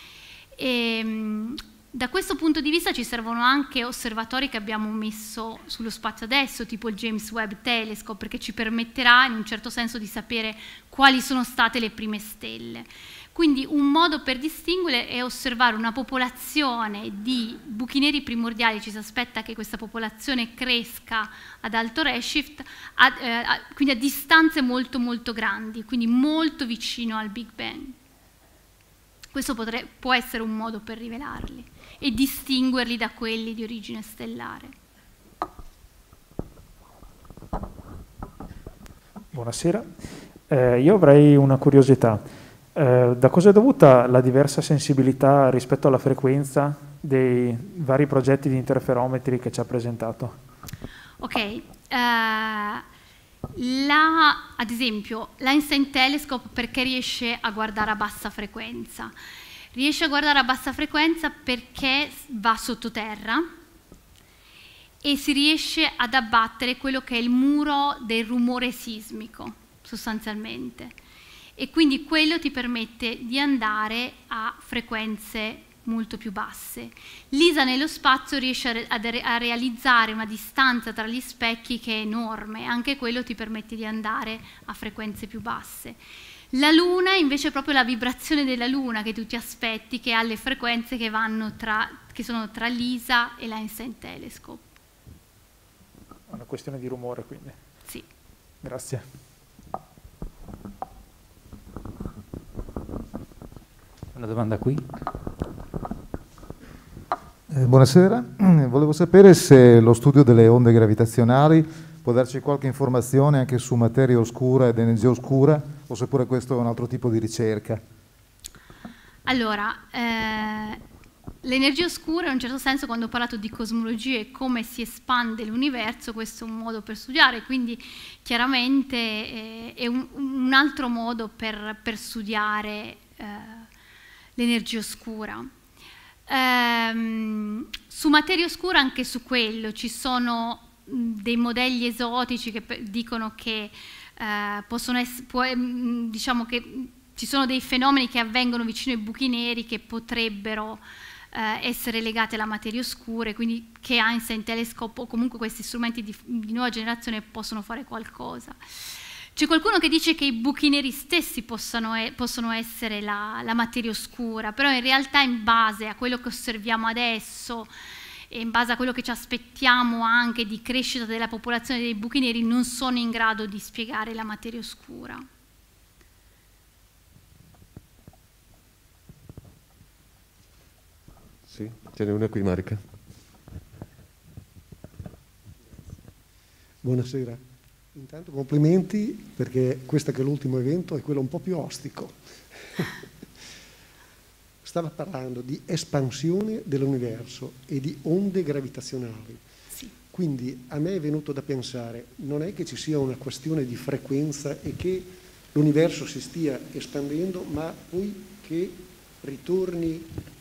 E, da questo punto di vista ci servono anche osservatori che abbiamo messo sullo spazio adesso, tipo il James Webb Telescope, perché ci permetterà in un certo senso di sapere quali sono state le prime stelle. Quindi un modo per distinguere è osservare una popolazione di buchi neri primordiali, ci si aspetta che questa popolazione cresca ad alto redshift, a, eh, a, quindi a distanze molto molto grandi, quindi molto vicino al Big Bang. Questo potre, può essere un modo per rivelarli e distinguerli da quelli di origine stellare. Buonasera, eh, io avrei una curiosità. Eh, da cosa è dovuta la diversa sensibilità rispetto alla frequenza dei vari progetti di interferometri che ci ha presentato? Ok, uh, la, ad esempio l'Einstein Telescope perché riesce a guardare a bassa frequenza? Riesce a guardare a bassa frequenza perché va sottoterra e si riesce ad abbattere quello che è il muro del rumore sismico, sostanzialmente. E quindi quello ti permette di andare a frequenze molto più basse. L'I S A nello spazio riesce a, re a realizzare una distanza tra gli specchi che è enorme, anche quello ti permette di andare a frequenze più basse. La Luna invece è proprio la vibrazione della Luna che tu ti aspetti, che ha le frequenze che, vanno tra, che sono tra l'I S A e l'Einstein Telescope. È una questione di rumore quindi. Sì. Grazie. Una domanda qui. Eh, buonasera, volevo sapere se lo studio delle onde gravitazionali può darci qualche informazione anche su materia oscura ed energia oscura, o se pure questo è un altro tipo di ricerca. Allora, eh, l'energia oscura in un certo senso, quando ho parlato di cosmologia e come si espande l'universo, questo è un modo per studiare, quindi chiaramente eh, è un, un altro modo per, per studiare eh, l'energia oscura. Ehm, su materia oscura, anche su quello, ci sono mh, dei modelli esotici che dicono che eh, possono essere, può, mh, diciamo che ci sono dei fenomeni che avvengono vicino ai buchi neri che potrebbero eh, essere legati alla materia oscura, quindi che Einstein Telescope o comunque questi strumenti di, di nuova generazione possono fare qualcosa. C'è qualcuno che dice che i buchi neri stessi possano, e, possono essere la, la materia oscura, però in realtà in base a quello che osserviamo adesso e in base a quello che ci aspettiamo anche di crescita della popolazione dei buchi neri non sono in grado di spiegare la materia oscura. Sì, ce n'è una qui, Marica. Buonasera. Intanto complimenti, perché questo che è l'ultimo evento è quello un po' più ostico. Stava parlando di espansione dell'universo e di onde gravitazionali. Sì. Quindi a me è venuto da pensare, non è che ci sia una questione di frequenza e che l'universo si stia espandendo, ma poi che ritorni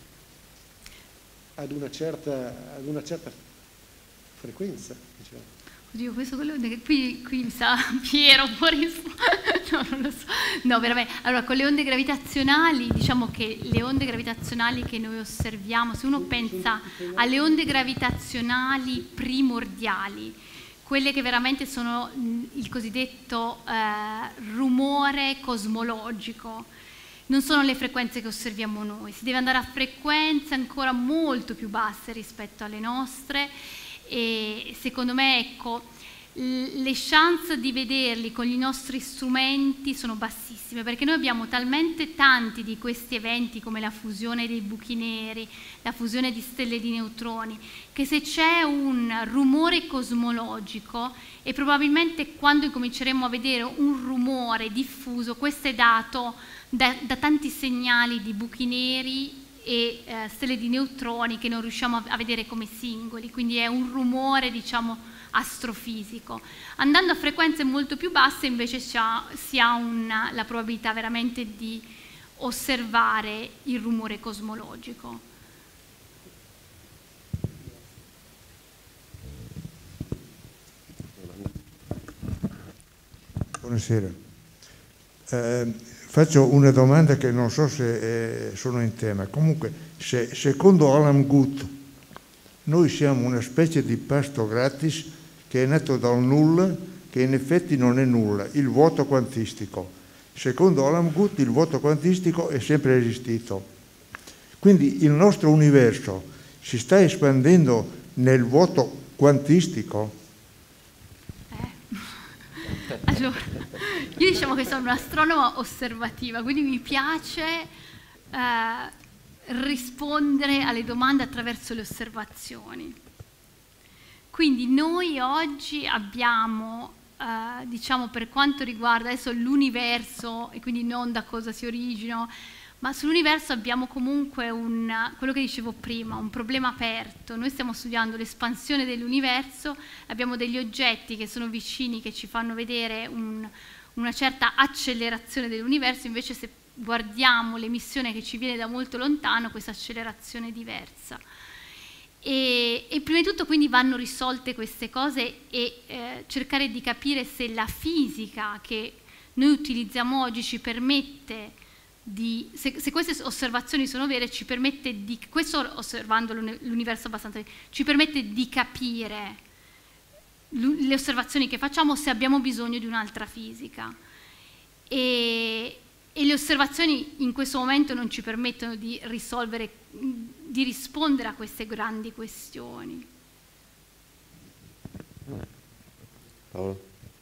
ad una certa, ad una certa frequenza, diciamo. Oddio, questo quello qui, qui mi sa Piero può rispondere. No, non lo so. No, veramente. Allora, con le onde gravitazionali, diciamo che le onde gravitazionali che noi osserviamo, se uno pensa alle onde gravitazionali primordiali, quelle che veramente sono il cosiddetto eh, rumore cosmologico. Non sono le frequenze che osserviamo noi, si deve andare a frequenze ancora molto più basse rispetto alle nostre e secondo me, ecco, le chance di vederli con i nostri strumenti sono bassissime, perché noi abbiamo talmente tanti di questi eventi come la fusione dei buchi neri, la fusione di stelle di neutroni, che se c'è un rumore cosmologico, e probabilmente quando incominceremo a vedere un rumore diffuso, questo è dato da, da tanti segnali di buchi neri e eh, stelle di neutroni che non riusciamo a, a vedere come singoli, quindi è un rumore, diciamo, astrofisico. Andando a frequenze molto più basse invece si ha, si ha una, la probabilità veramente di osservare il rumore cosmologico. Buonasera. Eh, faccio una domanda che non so se eh, sono in tema. Comunque, se, secondo Alan Guth, noi siamo una specie di pasto gratis che è nato dal nulla, che in effetti non è nulla, il vuoto quantistico. Secondo Alan Guth il vuoto quantistico è sempre esistito. Quindi il nostro universo si sta espandendo nel vuoto quantistico? Eh. Allora, io diciamo che sono un'astronoma osservativa, quindi mi piace eh, rispondere alle domande attraverso le osservazioni. Quindi noi oggi abbiamo, eh, diciamo per quanto riguarda adesso l'universo, e quindi non da cosa si origina, ma sull'universo abbiamo comunque un, quello che dicevo prima, un problema aperto. Noi stiamo studiando l'espansione dell'universo, abbiamo degli oggetti che sono vicini, che ci fanno vedere un, una certa accelerazione dell'universo, invece se guardiamo l'emissione che ci viene da molto lontano, questa accelerazione è diversa. E, e prima di tutto quindi vanno risolte queste cose e eh, cercare di capire se la fisica che noi utilizziamo oggi ci permette di, se, se queste osservazioni sono vere, ci permette di, questo osservando l'universo abbastanza, ci permette di capire le osservazioni che facciamo, se abbiamo bisogno di un'altra fisica. E, e le osservazioni in questo momento non ci permettono di risolvere, di rispondere a queste grandi questioni. Paolo.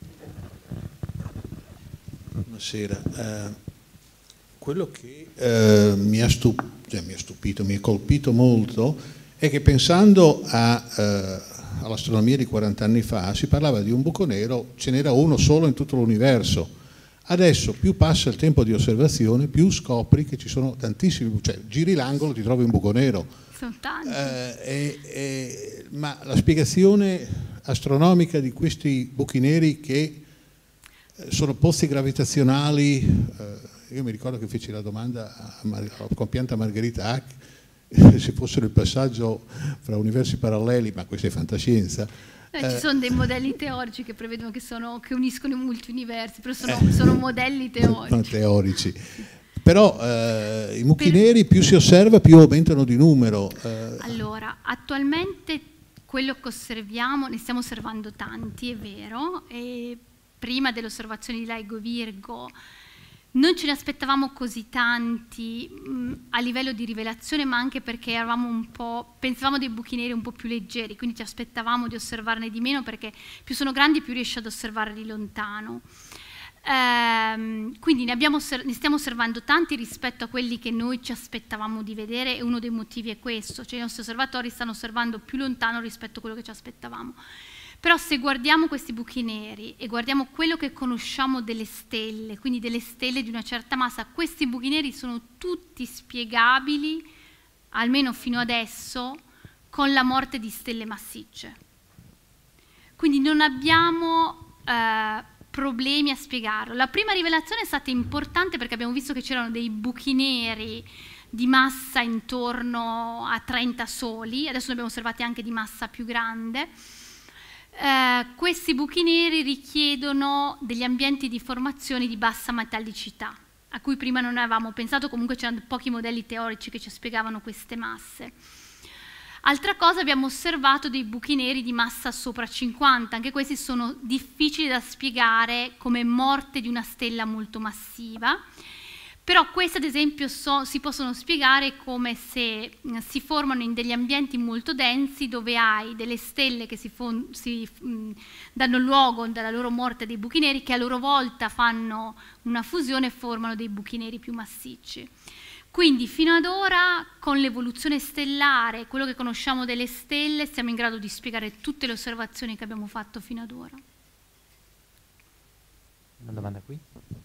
Buonasera. Uh, quello che uh, mi, ha stup- cioè, mi ha stupito, mi ha colpito molto, è che pensando a, uh, all'astronomia di quaranta anni fa, si parlava di un buco nero, ce n'era uno solo in tutto l'universo. Adesso più passa il tempo di osservazione, più scopri che ci sono tantissimi, cioè giri l'angolo, ti trovi un buco nero. Sono tanti. Eh, eh, eh, ma la spiegazione astronomica di questi buchi neri che sono pozzi gravitazionali, eh, io mi ricordo che feci la domanda a Mar- alla compianta Margherita Hack, se fossero il passaggio fra universi paralleli, ma questa è fantascienza. Eh, ci sono dei modelli teorici che prevedono che, sono, che uniscono i multi-universi, però sono, eh, sono modelli teorici. Sono teorici. Però eh, i buchi per... neri più si osserva più aumentano di numero. Eh. Allora, attualmente quello che osserviamo, ne stiamo osservando tanti, è vero, e prima delle osservazioni di LIGO Virgo non ce ne aspettavamo così tanti mh, a livello di rivelazione, ma anche perché eravamo un po', pensavamo dei buchi neri un po' più leggeri, quindi ci aspettavamo di osservarne di meno, perché più sono grandi più riesci ad osservarli lontano. Ehm, quindi ne, abbiamo, ne stiamo osservando tanti rispetto a quelli che noi ci aspettavamo di vedere, e uno dei motivi è questo, cioè i nostri osservatori stanno osservando più lontano rispetto a quello che ci aspettavamo. Però se guardiamo questi buchi neri e guardiamo quello che conosciamo delle stelle, quindi delle stelle di una certa massa, questi buchi neri sono tutti spiegabili, almeno fino adesso, con la morte di stelle massicce. Quindi non abbiamo eh, problemi a spiegarlo. La prima rivelazione è stata importante perché abbiamo visto che c'erano dei buchi neri di massa intorno a trenta soli, adesso ne abbiamo osservati anche di massa più grande. Uh, questi buchi neri richiedono degli ambienti di formazione di bassa metallicità, a cui prima non avevamo pensato, comunque c'erano pochi modelli teorici che ci spiegavano queste masse. Altra cosa, abbiamo osservato dei buchi neri di massa sopra cinquanta, anche questi sono difficili da spiegare come morte di una stella molto massiva, però queste ad esempio so, si possono spiegare come se mh, si formano in degli ambienti molto densi dove hai delle stelle che si, si mh, danno luogo dalla loro morte dei buchi neri, che a loro volta fanno una fusione e formano dei buchi neri più massicci. Quindi fino ad ora con l'evoluzione stellare, quello che conosciamo delle stelle, siamo in grado di spiegare tutte le osservazioni che abbiamo fatto fino ad ora. Una domanda qui?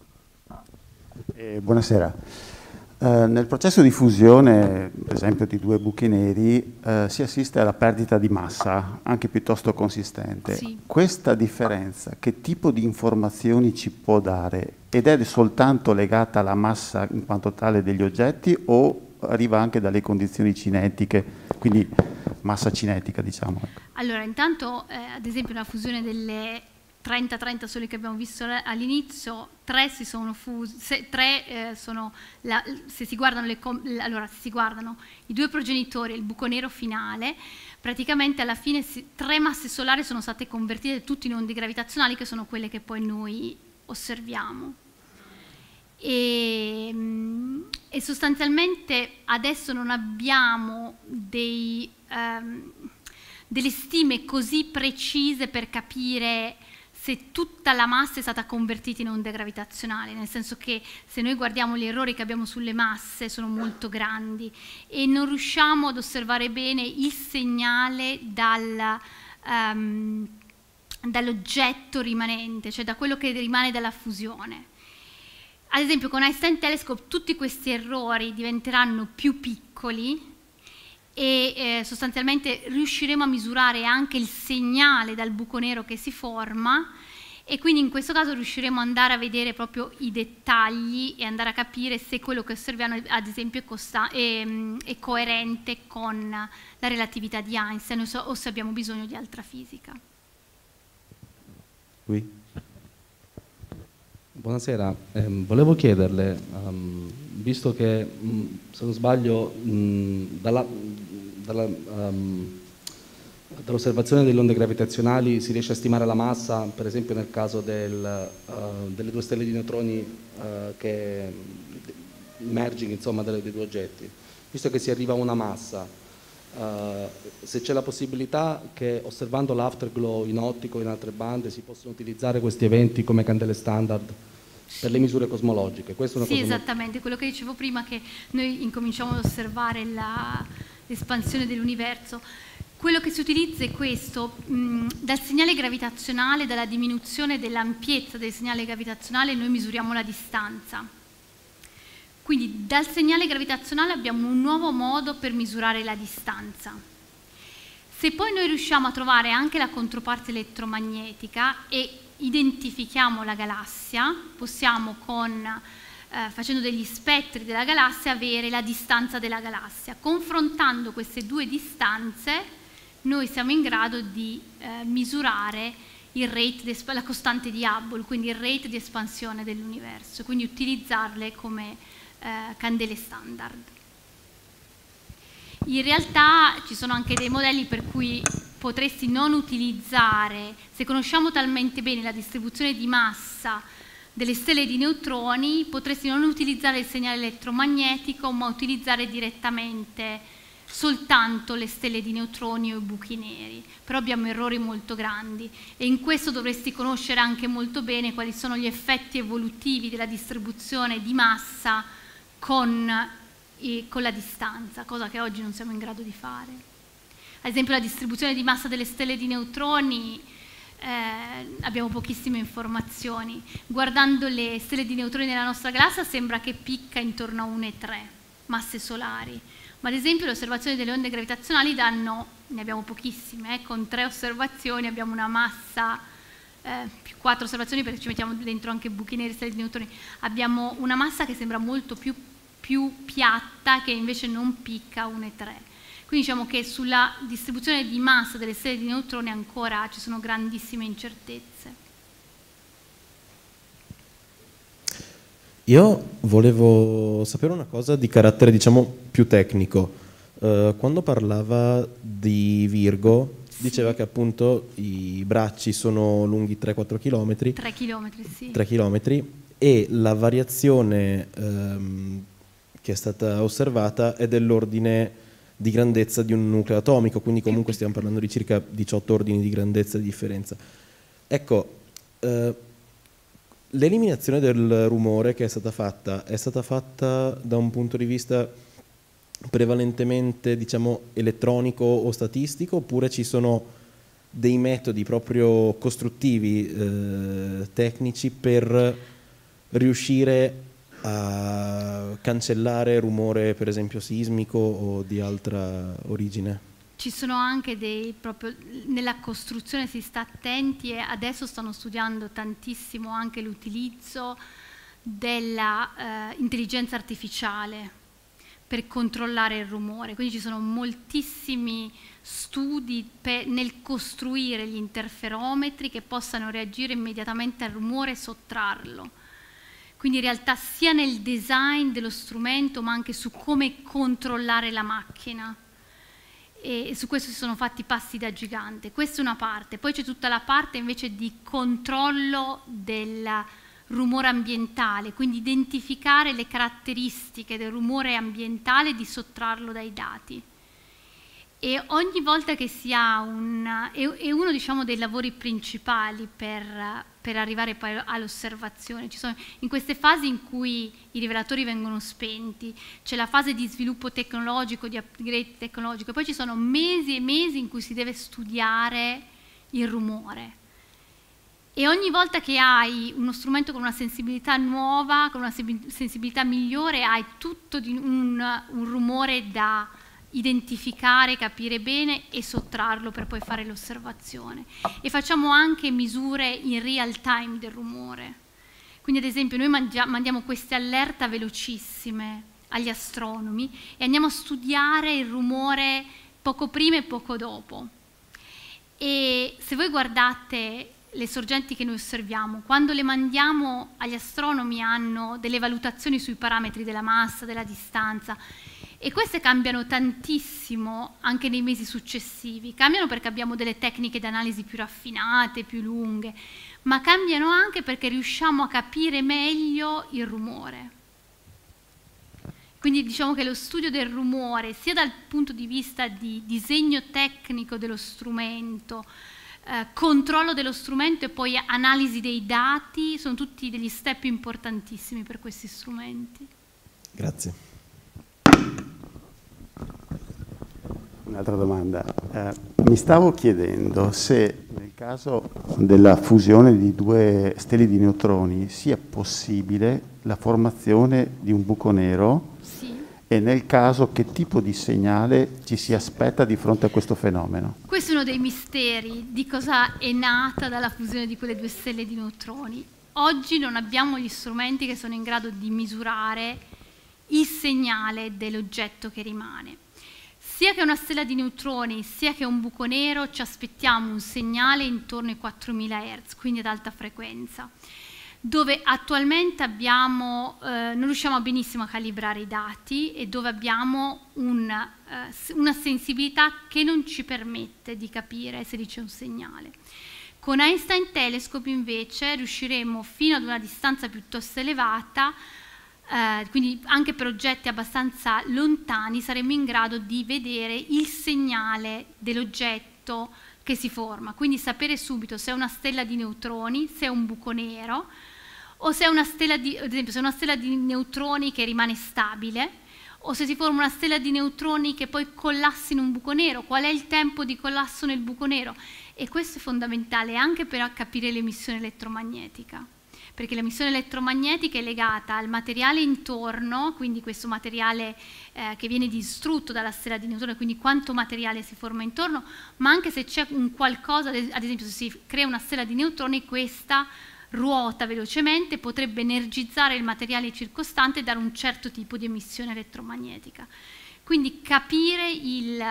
Eh, buonasera. Eh, nel processo di fusione, per esempio di due buchi neri, eh, si assiste alla perdita di massa, anche piuttosto consistente. Sì. Questa differenza che tipo di informazioni ci può dare? Ed è soltanto legata alla massa in quanto tale degli oggetti o arriva anche dalle condizioni cinetiche, quindi massa cinetica, diciamo? Allora, intanto, eh, ad esempio, la fusione delle trenta trenta sole che abbiamo visto all'inizio, tre si sono fuse, tre eh, sono, la, se si guardano, le, allora, se si guardano i due progenitori e il buco nero finale, praticamente alla fine si, tre masse solari sono state convertite tutte in onde gravitazionali, che sono quelle che poi noi osserviamo. E, e sostanzialmente adesso non abbiamo dei, um, delle stime così precise per capire se tutta la massa è stata convertita in onde gravitazionali, nel senso che se noi guardiamo gli errori che abbiamo sulle masse sono molto grandi e non riusciamo ad osservare bene il segnale dal, um, dall'oggetto rimanente, cioè da quello che rimane dalla fusione. Ad esempio con Einstein Telescope tutti questi errori diventeranno più piccoli e eh, sostanzialmente riusciremo a misurare anche il segnale dal buco nero che si forma e quindi in questo caso riusciremo ad andare a vedere proprio i dettagli e andare a capire se quello che osserviamo ad esempio è, è, è coerente con la relatività di Einstein o se abbiamo bisogno di altra fisica. Qui. Buonasera, eh, volevo chiederle, um, visto che mh, se non sbaglio mh, dalla, dalla, um, dall'osservazione delle onde gravitazionali si riesce a stimare la massa, per esempio nel caso del, uh, delle due stelle di neutroni uh, che merging insomma delle, dei due oggetti, visto che si arriva a una massa, uh, se c'è la possibilità che osservando l'afterglow in ottico o in altre bande si possono utilizzare questi eventi come candele standard per le misure cosmologiche. Questa è una sì, cosa esattamente, molto... quello che dicevo prima, che noi incominciamo ad osservare l'espansione dell'universo. Quello che si utilizza è questo, mh, dal segnale gravitazionale, dalla diminuzione dell'ampiezza del segnale gravitazionale noi misuriamo la distanza. Quindi dal segnale gravitazionale abbiamo un nuovo modo per misurare la distanza. Se poi noi riusciamo a trovare anche la controparte elettromagnetica e identifichiamo la galassia, possiamo con, eh, facendo degli spettri della galassia, avere la distanza della galassia. Confrontando queste due distanze, noi siamo in grado di eh, misurare il rate di, la costante di Hubble, quindi il rate di espansione dell'universo, quindi utilizzarle come eh, candele standard. In realtà ci sono anche dei modelli per cui potresti non utilizzare, se conosciamo talmente bene la distribuzione di massa delle stelle di neutroni, potresti non utilizzare il segnale elettromagnetico, ma utilizzare direttamente soltanto le stelle di neutroni o i buchi neri. Però abbiamo errori molto grandi e in questo dovresti conoscere anche molto bene quali sono gli effetti evolutivi della distribuzione di massa con, eh, con la distanza, cosa che oggi non siamo in grado di fare. Ad esempio la distribuzione di massa delle stelle di neutroni, eh, abbiamo pochissime informazioni. Guardando le stelle di neutroni nella nostra galassia sembra che picca intorno a uno virgola tre masse solari, ma ad esempio le osservazioni delle onde gravitazionali danno, ne abbiamo pochissime, eh, con tre osservazioni abbiamo una massa, eh, più quattro osservazioni perché ci mettiamo dentro anche buchi neri e stelle di neutroni, abbiamo una massa che sembra molto più, più piatta, che invece non picca a uno virgola tre. Quindi diciamo che sulla distribuzione di massa delle stelle di neutroni ancora ci sono grandissime incertezze. Io volevo sapere una cosa di carattere, diciamo, più tecnico. Uh, quando parlava di Virgo, diceva che appunto i bracci sono lunghi tre quattro chilometri. tre chilometri, sì. tre chilometri, e la variazione um, che è stata osservata è dell'ordine di grandezza di un nucleo atomico, quindi comunque stiamo parlando di circa diciotto ordini di grandezza di differenza. Ecco, uh, l'eliminazione del rumore che è stata fatta è stata fatta da un punto di vista prevalentemente, diciamo, elettronico o statistico, oppure ci sono dei metodi proprio costruttivi, eh, tecnici, per riuscire a cancellare rumore, per esempio sismico o di altra origine? Ci sono anche dei, proprio nella costruzione si sta attenti, e adesso stanno studiando tantissimo anche l'utilizzo della eh, intelligenza artificiale per controllare il rumore, quindi ci sono moltissimi studi per, nel costruire gli interferometri che possano reagire immediatamente al rumore e sottrarlo. Quindi in realtà sia nel design dello strumento, ma anche su come controllare la macchina. E su questo si sono fatti passi da gigante. Questa è una parte. Poi c'è tutta la parte invece di controllo del rumore ambientale, quindi identificare le caratteristiche del rumore ambientale e di sottrarlo dai dati. E ogni volta che si ha un... è, è uno, diciamo, dei lavori principali per, per arrivare poi all'osservazione. Ci sono in queste fasi in cui i rivelatori vengono spenti, c'è la fase di sviluppo tecnologico, di upgrade tecnologico, e poi ci sono mesi e mesi in cui si deve studiare il rumore. E ogni volta che hai uno strumento con una sensibilità nuova, con una sensibilità migliore, hai tutto di un, un rumore da identificare, capire bene e sottrarlo per poi fare l'osservazione. E facciamo anche misure in real time del rumore. Quindi ad esempio noi mandiamo queste allerta velocissime agli astronomi e andiamo a studiare il rumore poco prima e poco dopo. E se voi guardate le sorgenti che noi osserviamo, quando le mandiamo agli astronomi hanno delle valutazioni sui parametri della massa, della distanza, e queste cambiano tantissimo anche nei mesi successivi. Cambiano perché abbiamo delle tecniche di analisi più raffinate, più lunghe, ma cambiano anche perché riusciamo a capire meglio il rumore. Quindi diciamo che lo studio del rumore, sia dal punto di vista di disegno tecnico dello strumento, Eh, controllo dello strumento e poi analisi dei dati, sono tutti degli step importantissimi per questi strumenti. Grazie. Un'altra domanda. Eh, mi stavo chiedendo se nel caso della fusione di due stelle di neutroni sia possibile la formazione di un buco nero. Sì. E nel caso che tipo di segnale ci si aspetta di fronte a questo fenomeno? Questo è uno dei misteri di cosa è nata dalla fusione di quelle due stelle di neutroni. Oggi non abbiamo gli strumenti che sono in grado di misurare il segnale dell'oggetto che rimane. Sia che una stella di neutroni, sia che un buco nero, ci aspettiamo un segnale intorno ai quattromila hertz, quindi ad alta frequenza, dove attualmente abbiamo, eh, non riusciamo benissimo a calibrare i dati e dove abbiamo un, eh, una sensibilità che non ci permette di capire se lì c'è un segnale. Con Einstein Telescope invece riusciremo fino ad una distanza piuttosto elevata, eh, quindi anche per oggetti abbastanza lontani saremo in grado di vedere il segnale dell'oggetto che si forma, quindi sapere subito se è una stella di neutroni, se è un buco nero, o se è una stella di, ad esempio, se è una stella di neutroni che rimane stabile, o se si forma una stella di neutroni che poi collassa in un buco nero, qual è il tempo di collasso nel buco nero? E questo è fondamentale anche per capire l'emissione elettromagnetica, perché l'emissione elettromagnetica è legata al materiale intorno, quindi questo materiale eh, che viene distrutto dalla stella di neutroni, quindi quanto materiale si forma intorno, ma anche se c'è un qualcosa, ad esempio se si crea una stella di neutroni, questa ruota velocemente, potrebbe energizzare il materiale circostante e dare un certo tipo di emissione elettromagnetica. Quindi capire il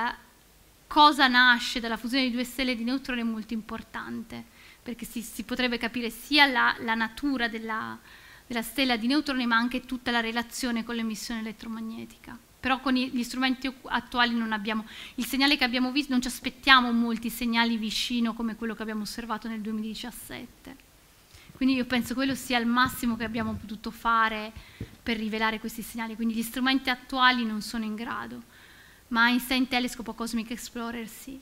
cosa nasce dalla fusione di due stelle di neutroni è molto importante, perché si, si potrebbe capire sia la, la natura della, della stella di neutroni, ma anche tutta la relazione con l'emissione elettromagnetica. però con gli strumenti attuali non abbiamo, il segnale che abbiamo visto, non ci aspettiamo molti segnali vicino come quello che abbiamo osservato nel duemiladiciassette. Quindi io penso quello sia il massimo che abbiamo potuto fare per rivelare questi segnali, quindi gli strumenti attuali non sono in grado, ma Einstein Telescope o Cosmic Explorer sì.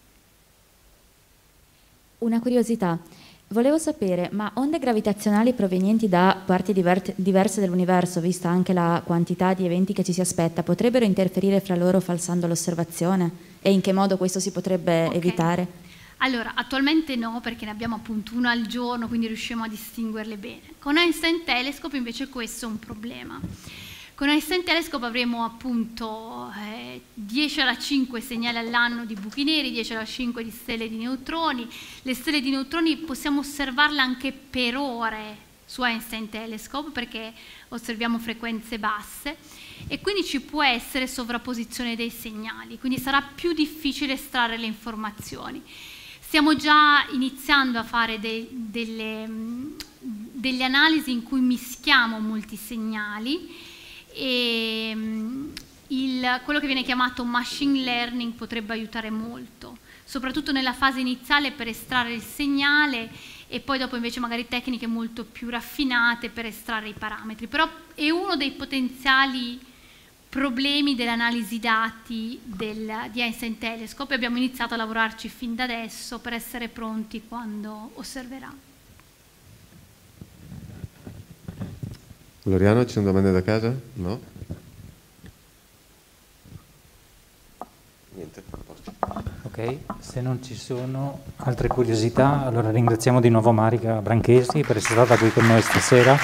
Una curiosità. Volevo sapere, ma onde gravitazionali provenienti da parti diver- diverse dell'universo, vista anche la quantità di eventi che ci si aspetta, potrebbero interferire fra loro falsando l'osservazione? E in che modo questo si potrebbe okay. evitare? Allora, attualmente no, perché ne abbiamo appunto uno al giorno, quindi riusciamo a distinguerle bene. Con Einstein Telescope invece questo è un problema. Con Einstein Telescope avremo appunto eh, dieci alla cinque segnali all'anno di buchi neri, dieci alla cinque di stelle di neutroni. Le stelle di neutroni possiamo osservarle anche per ore su Einstein Telescope perché osserviamo frequenze basse e quindi ci può essere sovrapposizione dei segnali, quindi sarà più difficile estrarre le informazioni. Stiamo già iniziando a fare de delle, delle analisi in cui mischiamo molti segnali e il, quello che viene chiamato machine learning potrebbe aiutare molto, soprattutto nella fase iniziale per estrarre il segnale e poi dopo invece magari tecniche molto più raffinate per estrarre i parametri, però è uno dei potenziali problemi dell'analisi dati del, di Einstein Telescope e abbiamo iniziato a lavorarci fin da adesso per essere pronti quando osserverà. Loriano, ci sono domande da casa? No? Niente, a posto. Ok, se non ci sono altre curiosità, allora ringraziamo di nuovo Marica Branchesi per essere stata qui con noi stasera.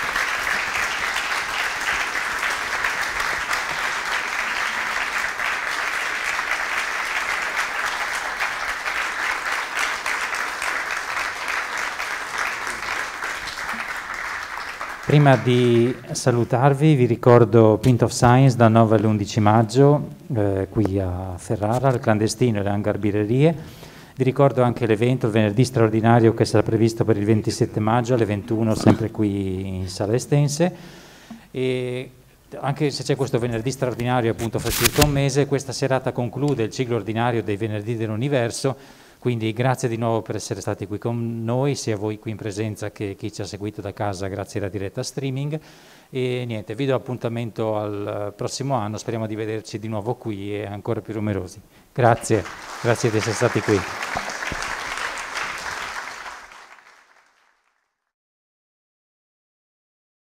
Prima di salutarvi vi ricordo Pint of Science dal nove all'undici maggio eh, qui a Ferrara, al clandestino e alle hangar birrerie. Vi ricordo anche l'evento, il venerdì straordinario che sarà previsto per il ventisette maggio alle ventuno, sempre qui in Sala Estense. E anche se c'è questo venerdì straordinario appunto fra circa un mese, questa serata conclude il ciclo ordinario dei venerdì dell'universo. Quindi grazie di nuovo per essere stati qui con noi, sia voi qui in presenza che chi ci ha seguito da casa grazie alla diretta streaming. E niente, vi do appuntamento al prossimo anno, speriamo di vederci di nuovo qui e ancora più numerosi. Grazie, grazie di essere stati qui.